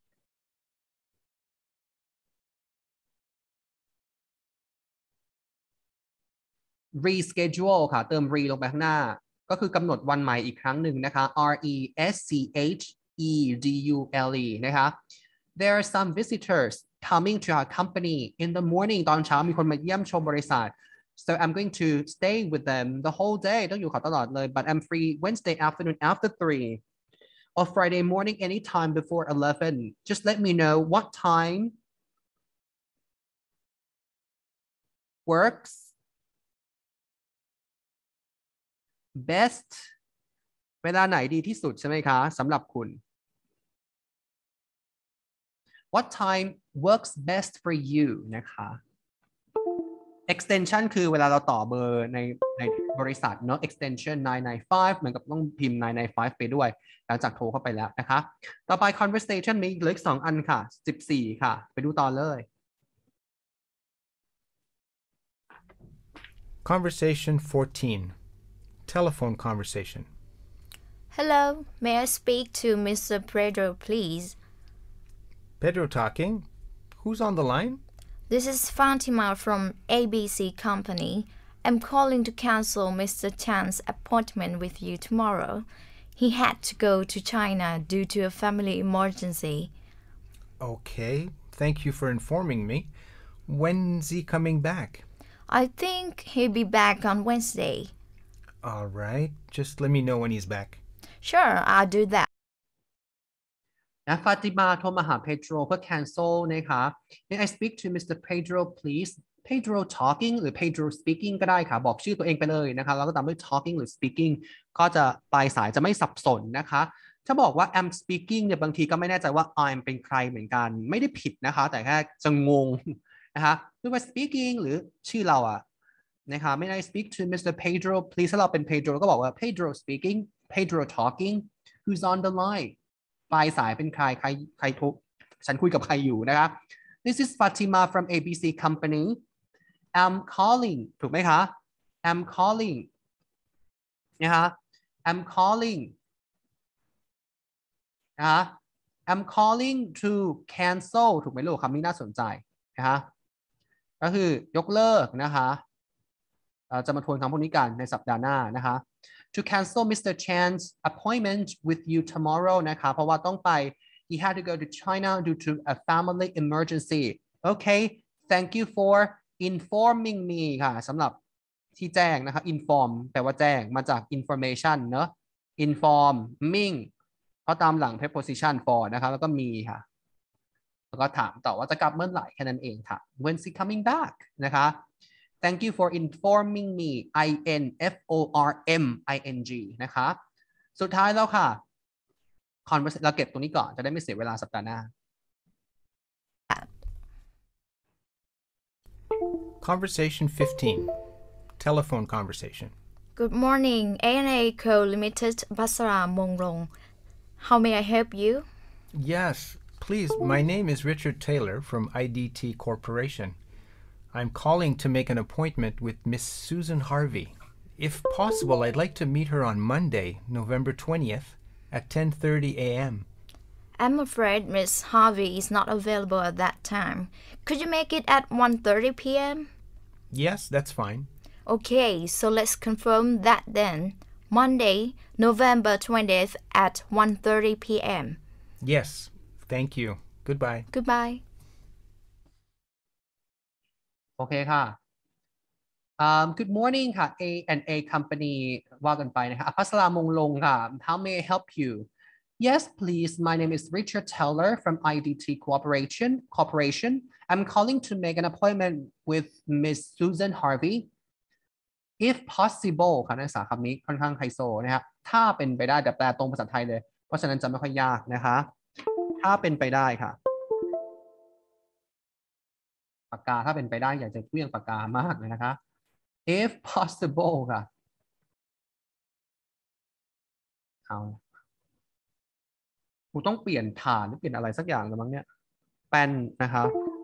reschedule ค่ะเติม re ลงไปข้างหน้าก็คือกำหนดวันใหม่อีกครั้งหนึ่งนะคะ R E S C H E D U L E นะคะ there are some visitors coming to our company in the morning ตอนเช้ามีคนมาเยี่ยมชมบริษัท so I'm going to stay with them the whole day ต้องอยู่เขาตลอดเลย but I'm free Wednesday afternoon after three or Friday morning anytime before eleven just let me know what time works best เวลาไหนดีที่สุดใช่ไหมคะสำหรับคุณ What time works best for you นะคะ extension คือเวลาเราต่อเบอร์ในในบริษัทเนาะ extension nine nine five เหมือนกับต้องพิมพ์ nine nine five ไปด้วยหลังจากโทรเข้าไปแล้วนะคะต่อไป conversation มีเหลืออีกสองอันค่ะสิบสี่ค่ะไปดูต่อเลย Conversation fourteen. Telephone conversation. Hello, may I speak to Mister Pedro, please? Pedro talking. Who's on the line? This is Fatima from A B C Company. I'm calling to cancel Mister Chan's appointment with you tomorrow. He had to go to China due to a family emergency. Okay, thank you for informing me. When's he coming back? I think he'll be back on Wednesday. All right, just let me know when he's back. Sure, I'll do that. นะฟาติมาโทรมาหา Pedro เพื่อ cancel นะคะ May I speak to Mister Pedro please Pedro talking หรือ Pedro speaking ก็ได้ค่ะบอกชื่อตัวเองไปเลยนะคะแล้วก็ตามด้วย talking หรือ speaking ก็จะปลายสายจะไม่สับสนนะคะถ้าบอกว่า I'm speaking เนี่ยบางทีก็ไม่แน่ใจว่า I'm เป็นใครเหมือนกันไม่ได้ผิดนะคะแต่แค่จะงงนะคะหรือว่า speaking หรือชื่อเราอะนะคะ May I speak to Mister Pedro please ถ้าเราเป็น Pedro ก็บอกว่า Pedro speaking Pedro talking who's on the line ปลายสายเป็นใครใครใครโทรฉันคุยกับใครอยู่นะคะ This is Fatima from A B C Company I'm calling ถูกไหมคะ I'm calling นะคะ I'm calling นะคะ I'm calling to cancel ถูกไหมลูกคำนี้น่าสนใจนะคะก็คือยกเลิกนะคะจะมาทวนคำพวกนี้กันในสัปดาห์หน้านะคะ to cancel Mister Chan's appointment with you tomorrow นะคะเพราะว่าต้องไป he had to go to China due to a family emergency okay thank you for informing me ค่ะสำหรับที่แจ้งนะคะ inform แปลว่าแจ้งมาจาก information เนอะ informing เขาตามหลัง preposition for นะคะแล้วก็มีค่ะแล้วก็ถามต่อว่าจะกลับเมื่อไหร่แค่นั้นเองค่ะ when's he coming back นะคะ Thank you for informing me I N F O R M I N G นะคะสุดท้ายแล้วค่ะ conversation เราเก็บตรงนี้ก่อนจะได้ไม่เสียเวลาสัปดาห์หน้า Conversation fifteen. Telephone conversation. Good morning, A and A Co Limited, Basra Mongrong. How may I help you? Yes, please. My name is Richard Taylor from I D T Corporation. I'm calling to make an appointment with Miss Susan Harvey. If possible, I'd like to meet her on Monday, November twentieth at ten thirty a m I'm afraid Miss Harvey is not available at that time. Could you make it at one thirty p m? Yes, that's fine. Okay, so let's confirm that then. Monday, November twentieth at one thirty p m. Yes, thank you. Goodbye. Goodbye. โอเคค่ะ um, Good morning ค่ะ A and A Company ว่ากันไปนะคะอภัสรามงลงค่ะ How may I help you? Yes, please. My name is Richard Teller from I D T Corporation. Corporation. I'm calling to make an appointment with Miss Susan Harvey. If possible ค่ะนักศึกษาคำนี้ค่อนข้างไฮโซนะครับถ้าเป็นไปได้แต่แปลตรงภาษาไทยเลยเพราะฉะนั้นจะไม่ค่อยยากนะคะถ้าเป็นไปได้ค่ะปากกาถ้าเป็นไปได้อยากจะเคลื่อนปากกามากเลยนะคะ if possible ค่ะเอากูต้องเปลี่ยนฐานหรือเปลี่ยนอะไรสักอย่างแล้วมั้งเนี่ยแป้นนะคะ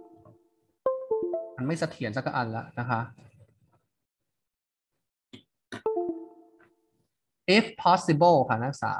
มันไม่เสถียรสักอันแล้วนะคะ if possible ค่ะนักศึกษา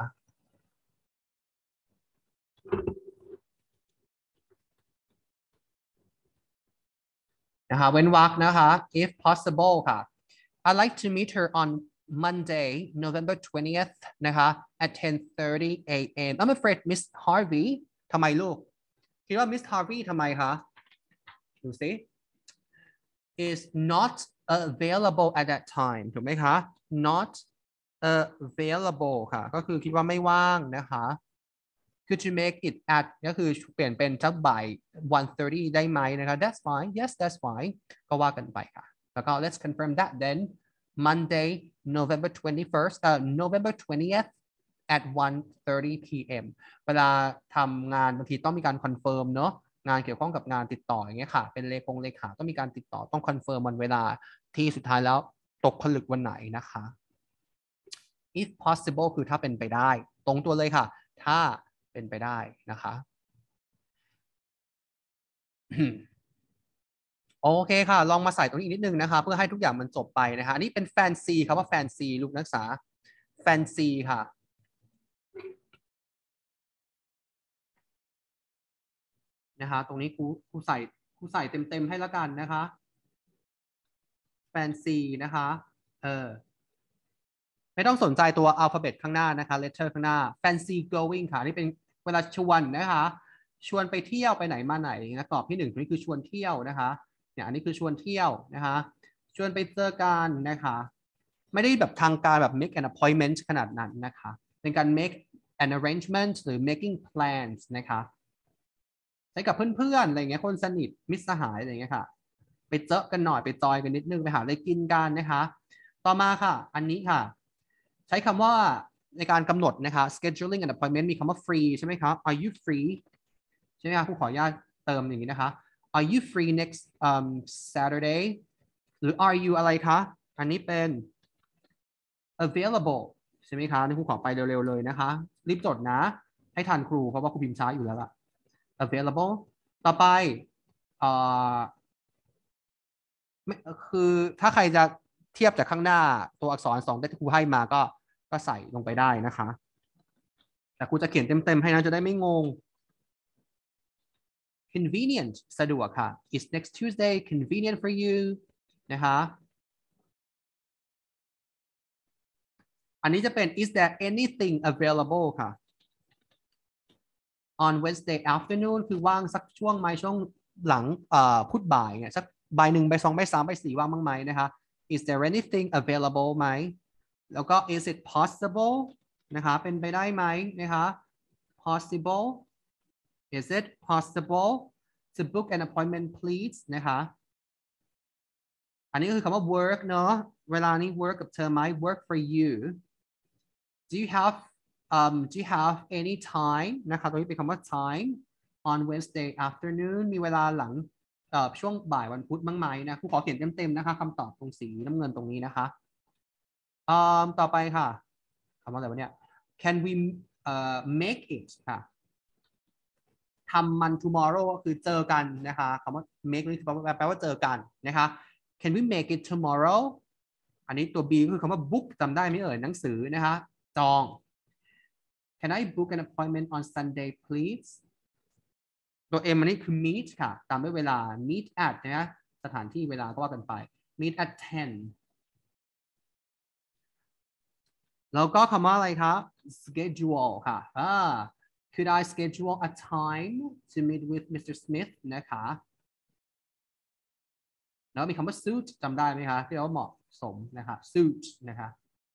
นะคะเว้นวรรคนะคะ if possible ค่ะ I'd like to meet her on Monday November twentieth นะคะ at ten thirty a m I'm afraid Miss Harvey ทำไมลูกคิดว่า Miss Harvey ทำไมคะดูสิ is not available at that time ถูกไหมคะ not available ค่ะก็คือคิดว่าไม่ว่างนะคะ could you make it at ก็คือเปลี่ยนเป็นสักบ่าย one thirty ได้ไหมนะคะ that's fine yes that's fine ก็ว่ากันไปค่ะแล้วก็ let's confirm that then Monday November twenty-first เอ่อ November twentieth at one thirty p m เวลาทำงานบางทีต้องมีการคอนเฟิร์มเนาะงานเกี่ยวข้องกับงานติดต่ออย่างเงี้ยค่ะเป็นเลขงเลขาต้องมีการติดต่อต้องคอนเฟิร์มวันเวลาที่สุดท้ายแล้วตกผลึกวันไหนนะคะ if possible คือถ้าเป็นไปได้ตรงตัวเลยค่ะถ้าเป็นไปได้นะคะ โอเคค่ะลองมาใส่ตรงนี้นิดนึงนะคะเพื่อให้ทุกอย่างมันจบไปนะคะอันนี้เป็นแฟนซีครับว่าแฟนซีลูกนักศึกษาแฟนซีค่ะนะคะตรงนี้ครูครูใส่ครูใส่เต็มๆให้แล้วกันนะคะแฟนซีนะคะเออไม่ต้องสนใจตัวอัลฟาเบตข้างหน้านะคะ letter ข้างหน้า fancy going ค่ะนี่เป็นเวลาชวนนะคะชวนไปเที่ยวไปไหนมาไหนนะกรอบที่หนึ่งนี่คือชวนเที่ยวนะคะเนี่ยอันนี้คือชวนเที่ยวนะคะชวนไปเจอกันนะคะไม่ได้แบบทางการแบบ make an appointment ขนาดนั้นนะคะเป็นการ make an arrangement หรือ making plans นะคะใช้กับเพื่อนๆอะไรเงี้ยคนสนิทมิตรสหายอะไรเงี้ยค่ะไปเจอกันหน่อยไปจอยกันนิดนึงไปหาอะไรกินกันนะคะต่อมาค่ะอันนี้ค่ะใช้คำว่าในการกำหนดนะคะ scheduling an appointment มีคำว่า free ใช่ไหมครับ are you free ใช่ไหมครับผู้ขออนุญาตเติมอย่างนี้นะคะ are you free next um, Saturday หรือ are you อะไรคะอันนี้เป็น available ใช่ไหมคะนี่ผู้ขอไปเร็วๆเลยนะคะรีบจดนะให้ทันครูเพราะว่าครูพิมพ์ช้าอยู่แล้วล่ะ available ต่อไปเอ่อคือถ้าใครจะเทียบจากข้างหน้าตัวอักษรสองที่ครูให้มาก็ก็ใส่ลงไปได้นะคะแต่ครูจะเขียนเต็มๆให้นะจะได้ไม่งง convenient สะดวกค่ะ is next Tuesday convenient for you นะคะอันนี้จะเป็น is there anything available ค่ะ on Wednesday afternoon คือว่างสักช่วงไหมช่วงหลังเอ่อพุธบ่ายเนี่ยสักบ่ายหนึ่งบ่ายสองบ่ายสามบ่ายสี่ว่างบ้างไหมนะคะ is there anything available ไหมแล้วก็ is it possible นะคะเป็นไปได้ไหมนะคะ possible is it possible to book an appointment please นะคะอันนี้ก็คือคำว่า work เนอะเวลานี้ work กับเธอไหม work for you do you have um do you have any time นะคะตรงนี้เป็นคำว่า time on Wednesday afternoon มีเวลาหลังเอ่อช่วงบ่ายวันพุธบ้างไหมนะครูขอเขียนเต็มๆนะคะคำตอบตรงสีน้ำเงินตรงนี้นะคะอ่าต่อไปค่ะคำว่าอะไรวะเนี่ย can we uh, make it ค่ะทำมัน tomorrow ก็คือเจอกันนะคะคำว่า make นี่แปลว่าเจอกันนะคะ can we make it tomorrow อันนี้ตัว B ก็คือคำว่า book จำได้ไหมเอ่ยหนังสือนะคะจอง can I book an appointment on Sunday please ตัว M อันนี้คือ meet ค่ะตามด้วยเวลา meet at นะสถานที่เวลาก็ว่ากันไป meet at ten แล้วก็คำว่าอะไรคะ schedule ค่ะอ่า could I schedule a time to meet with มิสเตอร์ Smith นะคะแล้วมีคำว่า suit จำได้ไหมคะที่เราเหมาะสมนะคะ suit นะคะ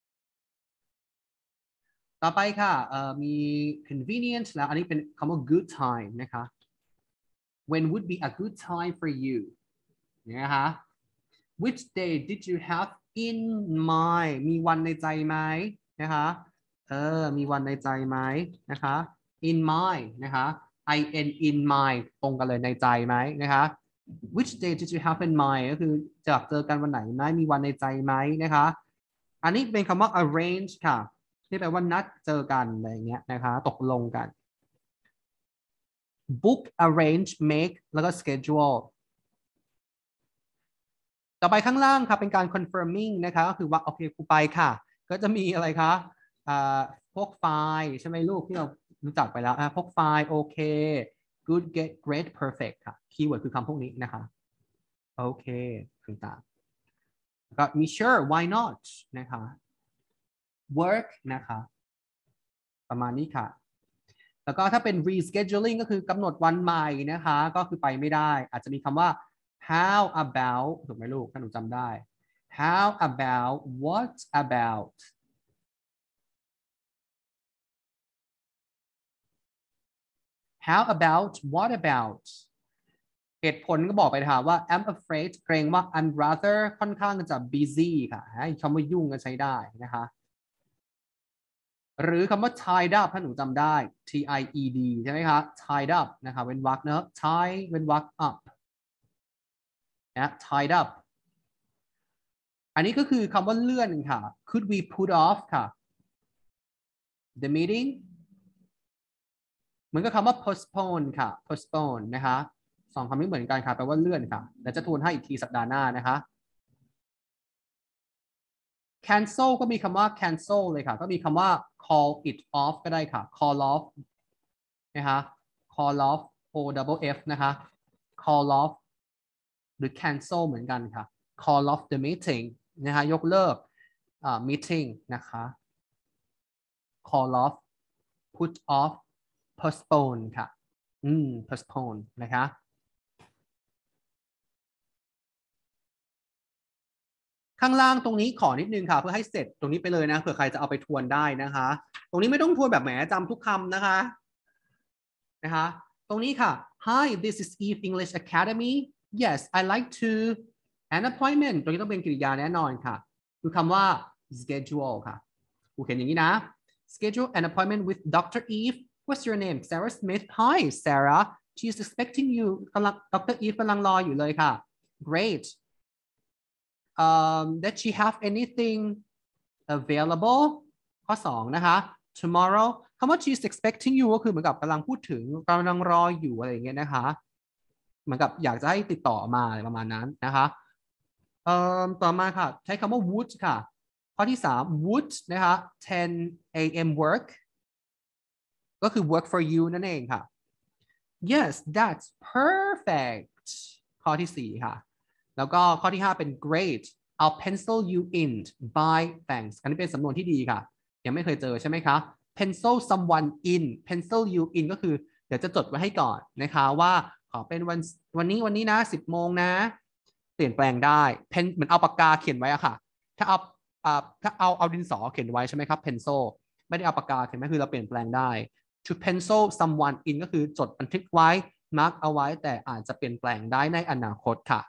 ต่อไปค่ะเอ่อมี convenient แล้วอันนี้เป็นคำว่า good time นะคะ when would be a good time for you นะคะ which day did you have in mind มีวันในใจไหมนะคะเออมีวันในใจไหมนะคะ in mind นะคะ in in mind ตรงกันเลยในใจไหมนะคะ which day did you have in mind ก็คือจะเจอกันวันไหนไหมมีวันในใจไหมนะคะอันนี้เป็นคำว่า arrange ค่ะที่แปลว่านัดเจอกันอะไรอย่างเงี้ยนะคะตกลงกัน book arrange make แล้วก็ schedule ต่อไปข้างล่างค่ะเป็นการ confirming นะคะก็คือว่าโอเคครูไปค่ะก็จะมีอะไรคะอ่าพวกไฟล์ใช่ไหมลูกที่เรารู้จักไปแล้วอ่ะพวกไฟล์โอเค good get great perfect ค่ะคีย์เวิร์ดคือคำพวกนี้นะคะโอเคต่างๆก็มี sure why not นะคะ work นะคะประมาณนี้ค่ะแล้วก็ถ้าเป็น rescheduling ก็คือกำหนดวันใหม่นะคะก็คือไปไม่ได้อาจจะมีคำว่า how about ถูกไหมลูกถ้าหนูจำได้ how about what about how about what about เหตุผลก็บอกไปค่ะว่า I'm afraid เกรงว่า I'm rather ค่อนข้างจะ busy ค่ะคำว่ายุ่งก็ใช้ได้นะคะหรือคำว่า tied up ถ้าหนูจำได้ T I E D ใช่ไหมคะ tied up นะคะเว้นวรรคเนอะ tie เว้นวรรค up นะ tied up อันนี้ก็คือคำว่าเลื่อนค่ะ could we put off ค่ะ the meeting เหมือนกับคำว่า postpone ค่ะ postpone นะคะสองคำนี้เหมือนกันค่ะแปลว่าเลื่อนค่ะเดี๋ยวจะทวนให้อีกทีสัปดาห์หน้านะคะ cancel ก็มีคำว่า cancel เลยค่ะก็มีคำว่า call it off ก็ได้ค่ะ call off นะคะ call off o double f นะคะ call off หรือ cancel เหมือนกันค่ะ call off the meeting นะคะยกเลิก uh, meeting นะคะ call off put off postpone ค่ะอืม postpone นะคะข้างล่างตรงนี้ขอนิดนึงค่ะเพื่อให้เสร็จตรงนี้ไปเลยนะเผื่อใครจะเอาไปทวนได้นะคะตรงนี้ไม่ต้องทวนแบบแหมจำทุกคำนะคะนะคะตรงนี้ค่ะ Hi this is Eve English Academy yes I like to an appointment ตรงนี้ต้องเป็นกริยาแน่นอนค่ะคือคำว่า schedule ค่ะกูเขียนอย่างนี้นะ schedule an appointment with Doctor Eve what's your name Sarah Smith Hi Sarah she's expecting you กำลัง Doctor Eve กำลังรออยู่เลยค่ะ Great Um, that she have anything available ข้อสองนะคะ tomorrow คำว่า she's expecting you ก็คือเหมือนกับกำลังพูดถึงกำลังรออยู่อะไรอย่างเงี้ยนะคะเหมือนกับอยากจะให้ติดต่อมาอะไรประมาณนั้นนะคะเอ่อต่อมาค่ะใช้คำว่า would ค่ะข้อที่สาม would นะคะ ten a m work ก็คือ work for you นั่นเองค่ะ yes that's perfect ข้อที่สี่ค่ะแล้วก็ข้อที่ห้าเป็น great I'll pencil you in by thanks อันนี้เป็นสำนวนที่ดีค่ะยังไม่เคยเจอใช่ไหมคะ pencil someone in pencil you in ก็คือเดี๋ยวจะจดไว้ให้ก่อนนะคะว่าขอเป็นวันวันนี้วันนี้นะสิบโมงนะเปลี่ยนแปลงได้เพนเหมือนเอาปากกาเขียนไว้อะค่ะถ้าเอาอ่าถ้าเอาเอาดินสอเขียนไว้ใช่ไหมครับ pencil ไม่ได้เอาปากกาเขียนไว้คือเราเปลี่ยนแปลงได้ to pencil someone in ก็คือจดบันทึกไว้ mark เอาไว้แต่อาจจะเปลี่ยนแปลงได้ในอนาคตค่ะ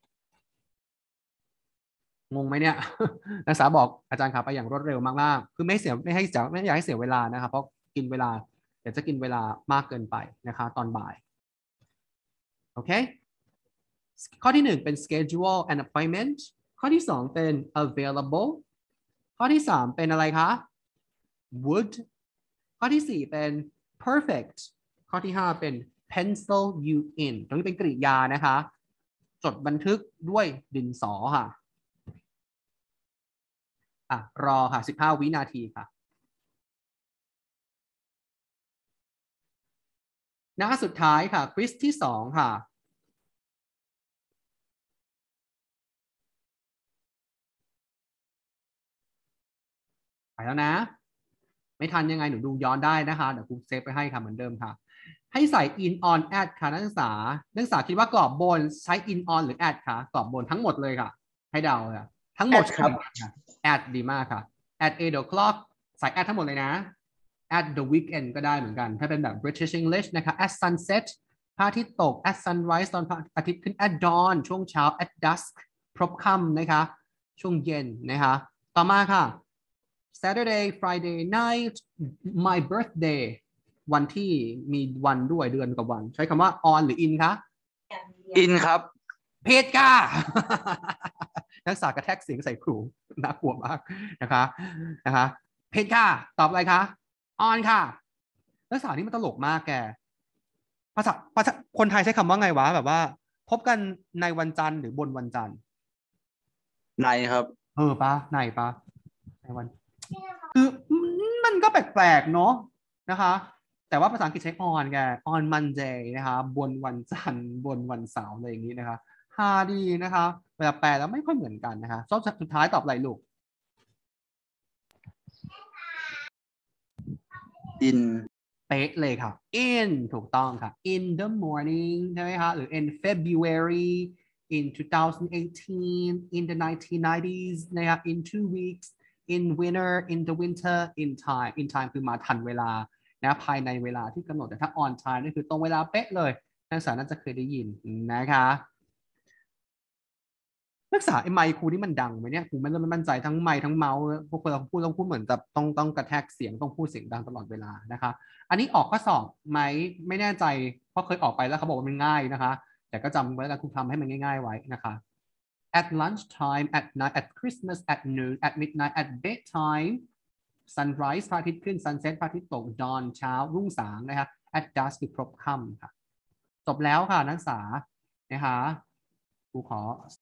งงไหมเนี่ย นักศึกษาบอกอาจารย์ขาไปอย่างรวดเร็วมากๆคือไม่เสียไม่ให้เสียไม่อยากให้เสียเวลานะครับเพราะกินเวลาเดี๋ยวจะกินเวลามากเกินไปนะคะตอนบ่ายโอเคข้อที่หนึ่งเป็น schedule and appointment ข้อที่สองเป็น available ข้อที่สามเป็นอะไรคะ would ข้อที่สี่เป็น perfect ข้อที่ห้าเป็น pencil you in ตรงนี้เป็นกริยานะคะจดบันทึกด้วยดินสอค่ะอ่ะรอค่ะสิบห้าวินาทีค่ะหน้าสุดท้ายค่ะควิสที่สองค่ะไปแล้วนะไม่ทันยังไงหนูดูย้อนได้นะคะเดี๋ยวครูเซฟไปให้ค่ะเหมือนเดิมค่ะให้ใส่ in on at ค่ะนักศึกษานักศึกษาคิดว่ากรอบบนใช้ in on หรือ at ค่ะกรอบบนทั้งหมดเลยค่ะให้เดาค่ะทั้งหมด at ครับ at ดีมากค่ะ at eight o'clock ใส่ at ทั้งหมดเลยนะ at the weekend ก็ได้เหมือนกันถ้าเป็นแบบ British English นะคะ at sunset พระอาทิตย์ตก at sunrise ตอนพระอาทิตย์ขึ้น at dawn ช่วงเช้า at dusk พรบค่ำนะคะช่วงเย็นนะคะต่อมาค่ะ Saturday Friday night my birthday วันที่มีวันด้วยเดือนกับวันใช้คำว่า on หรือ in คะ in ครับเพจค่ะ นักศึกษากระแทกเสียงใส่ครูน่ากลัวมากนะคะนะคะเพจค่ะตอบอะไรคะ on ค่ะนักศึกษานี่มันตลกมากแกภาษาภาษาคนไทยใช้คำว่าไงวะแบบว่าพบกันในวันจันทร์หรือบนวันจันทร์ในครับเออปะในปะในวันคือมันก็แปลกๆเนาะนะคะแต่ว่าภาษาอังกฤษใช้ on แก on Monday นะคะบนวันจันทร์บนวันเสาร์อะไรอย่างนี้นะคะฮาดีนะคะเวลาแปลแล้วไม่ค่อยเหมือนกันนะคะชอบสุดท้ายตอบอะไรลูก in เป๊ะเลยค่ะ in ถูกต้องค่ะ in the morning ใช่ไหมคะหรือ in February in twenty eighteen in the nineteen nineties นะคะ in two weeks in winter in the winter in time in time คือมาทันเวลานะภายในเวลาที่กำหนดแต่ถ้า on time นี่คือตรงเวลาเป๊ะเลยนักศึกษาน่าจะเคยได้ยินนะคะนักศึกษาไอ้ไมค์ครูนี่มันดังไหมเนี่ยครูไม่เริ่มไม่มั่นใจทั้งไมค์ทั้งเมาส์พวกเราพูดต้องพูดเหมือนแบบต้องต้องกระแทกเสียงต้องพูดเสียงดังตลอดเวลานะคะอันนี้ออกข้อสอบไหมไม่แน่ใจเพราะเคยออกไปแล้วเขาบอกว่ามันง่ายนะคะแต่ก็จำไว้แล้วครูทำให้มันง่ายๆไว้นะคะ at lunchtime at night at Christmas at noon at midnight at bedtime sunrise พระอาทิตย์ขึ้น sunset พระอาทิตย์ตก dawn เช้ารุ่งสางนะคะ at dusk คือพรบค่ำค่ะจบแล้วค่ะนักศึกษานะคะครูขอ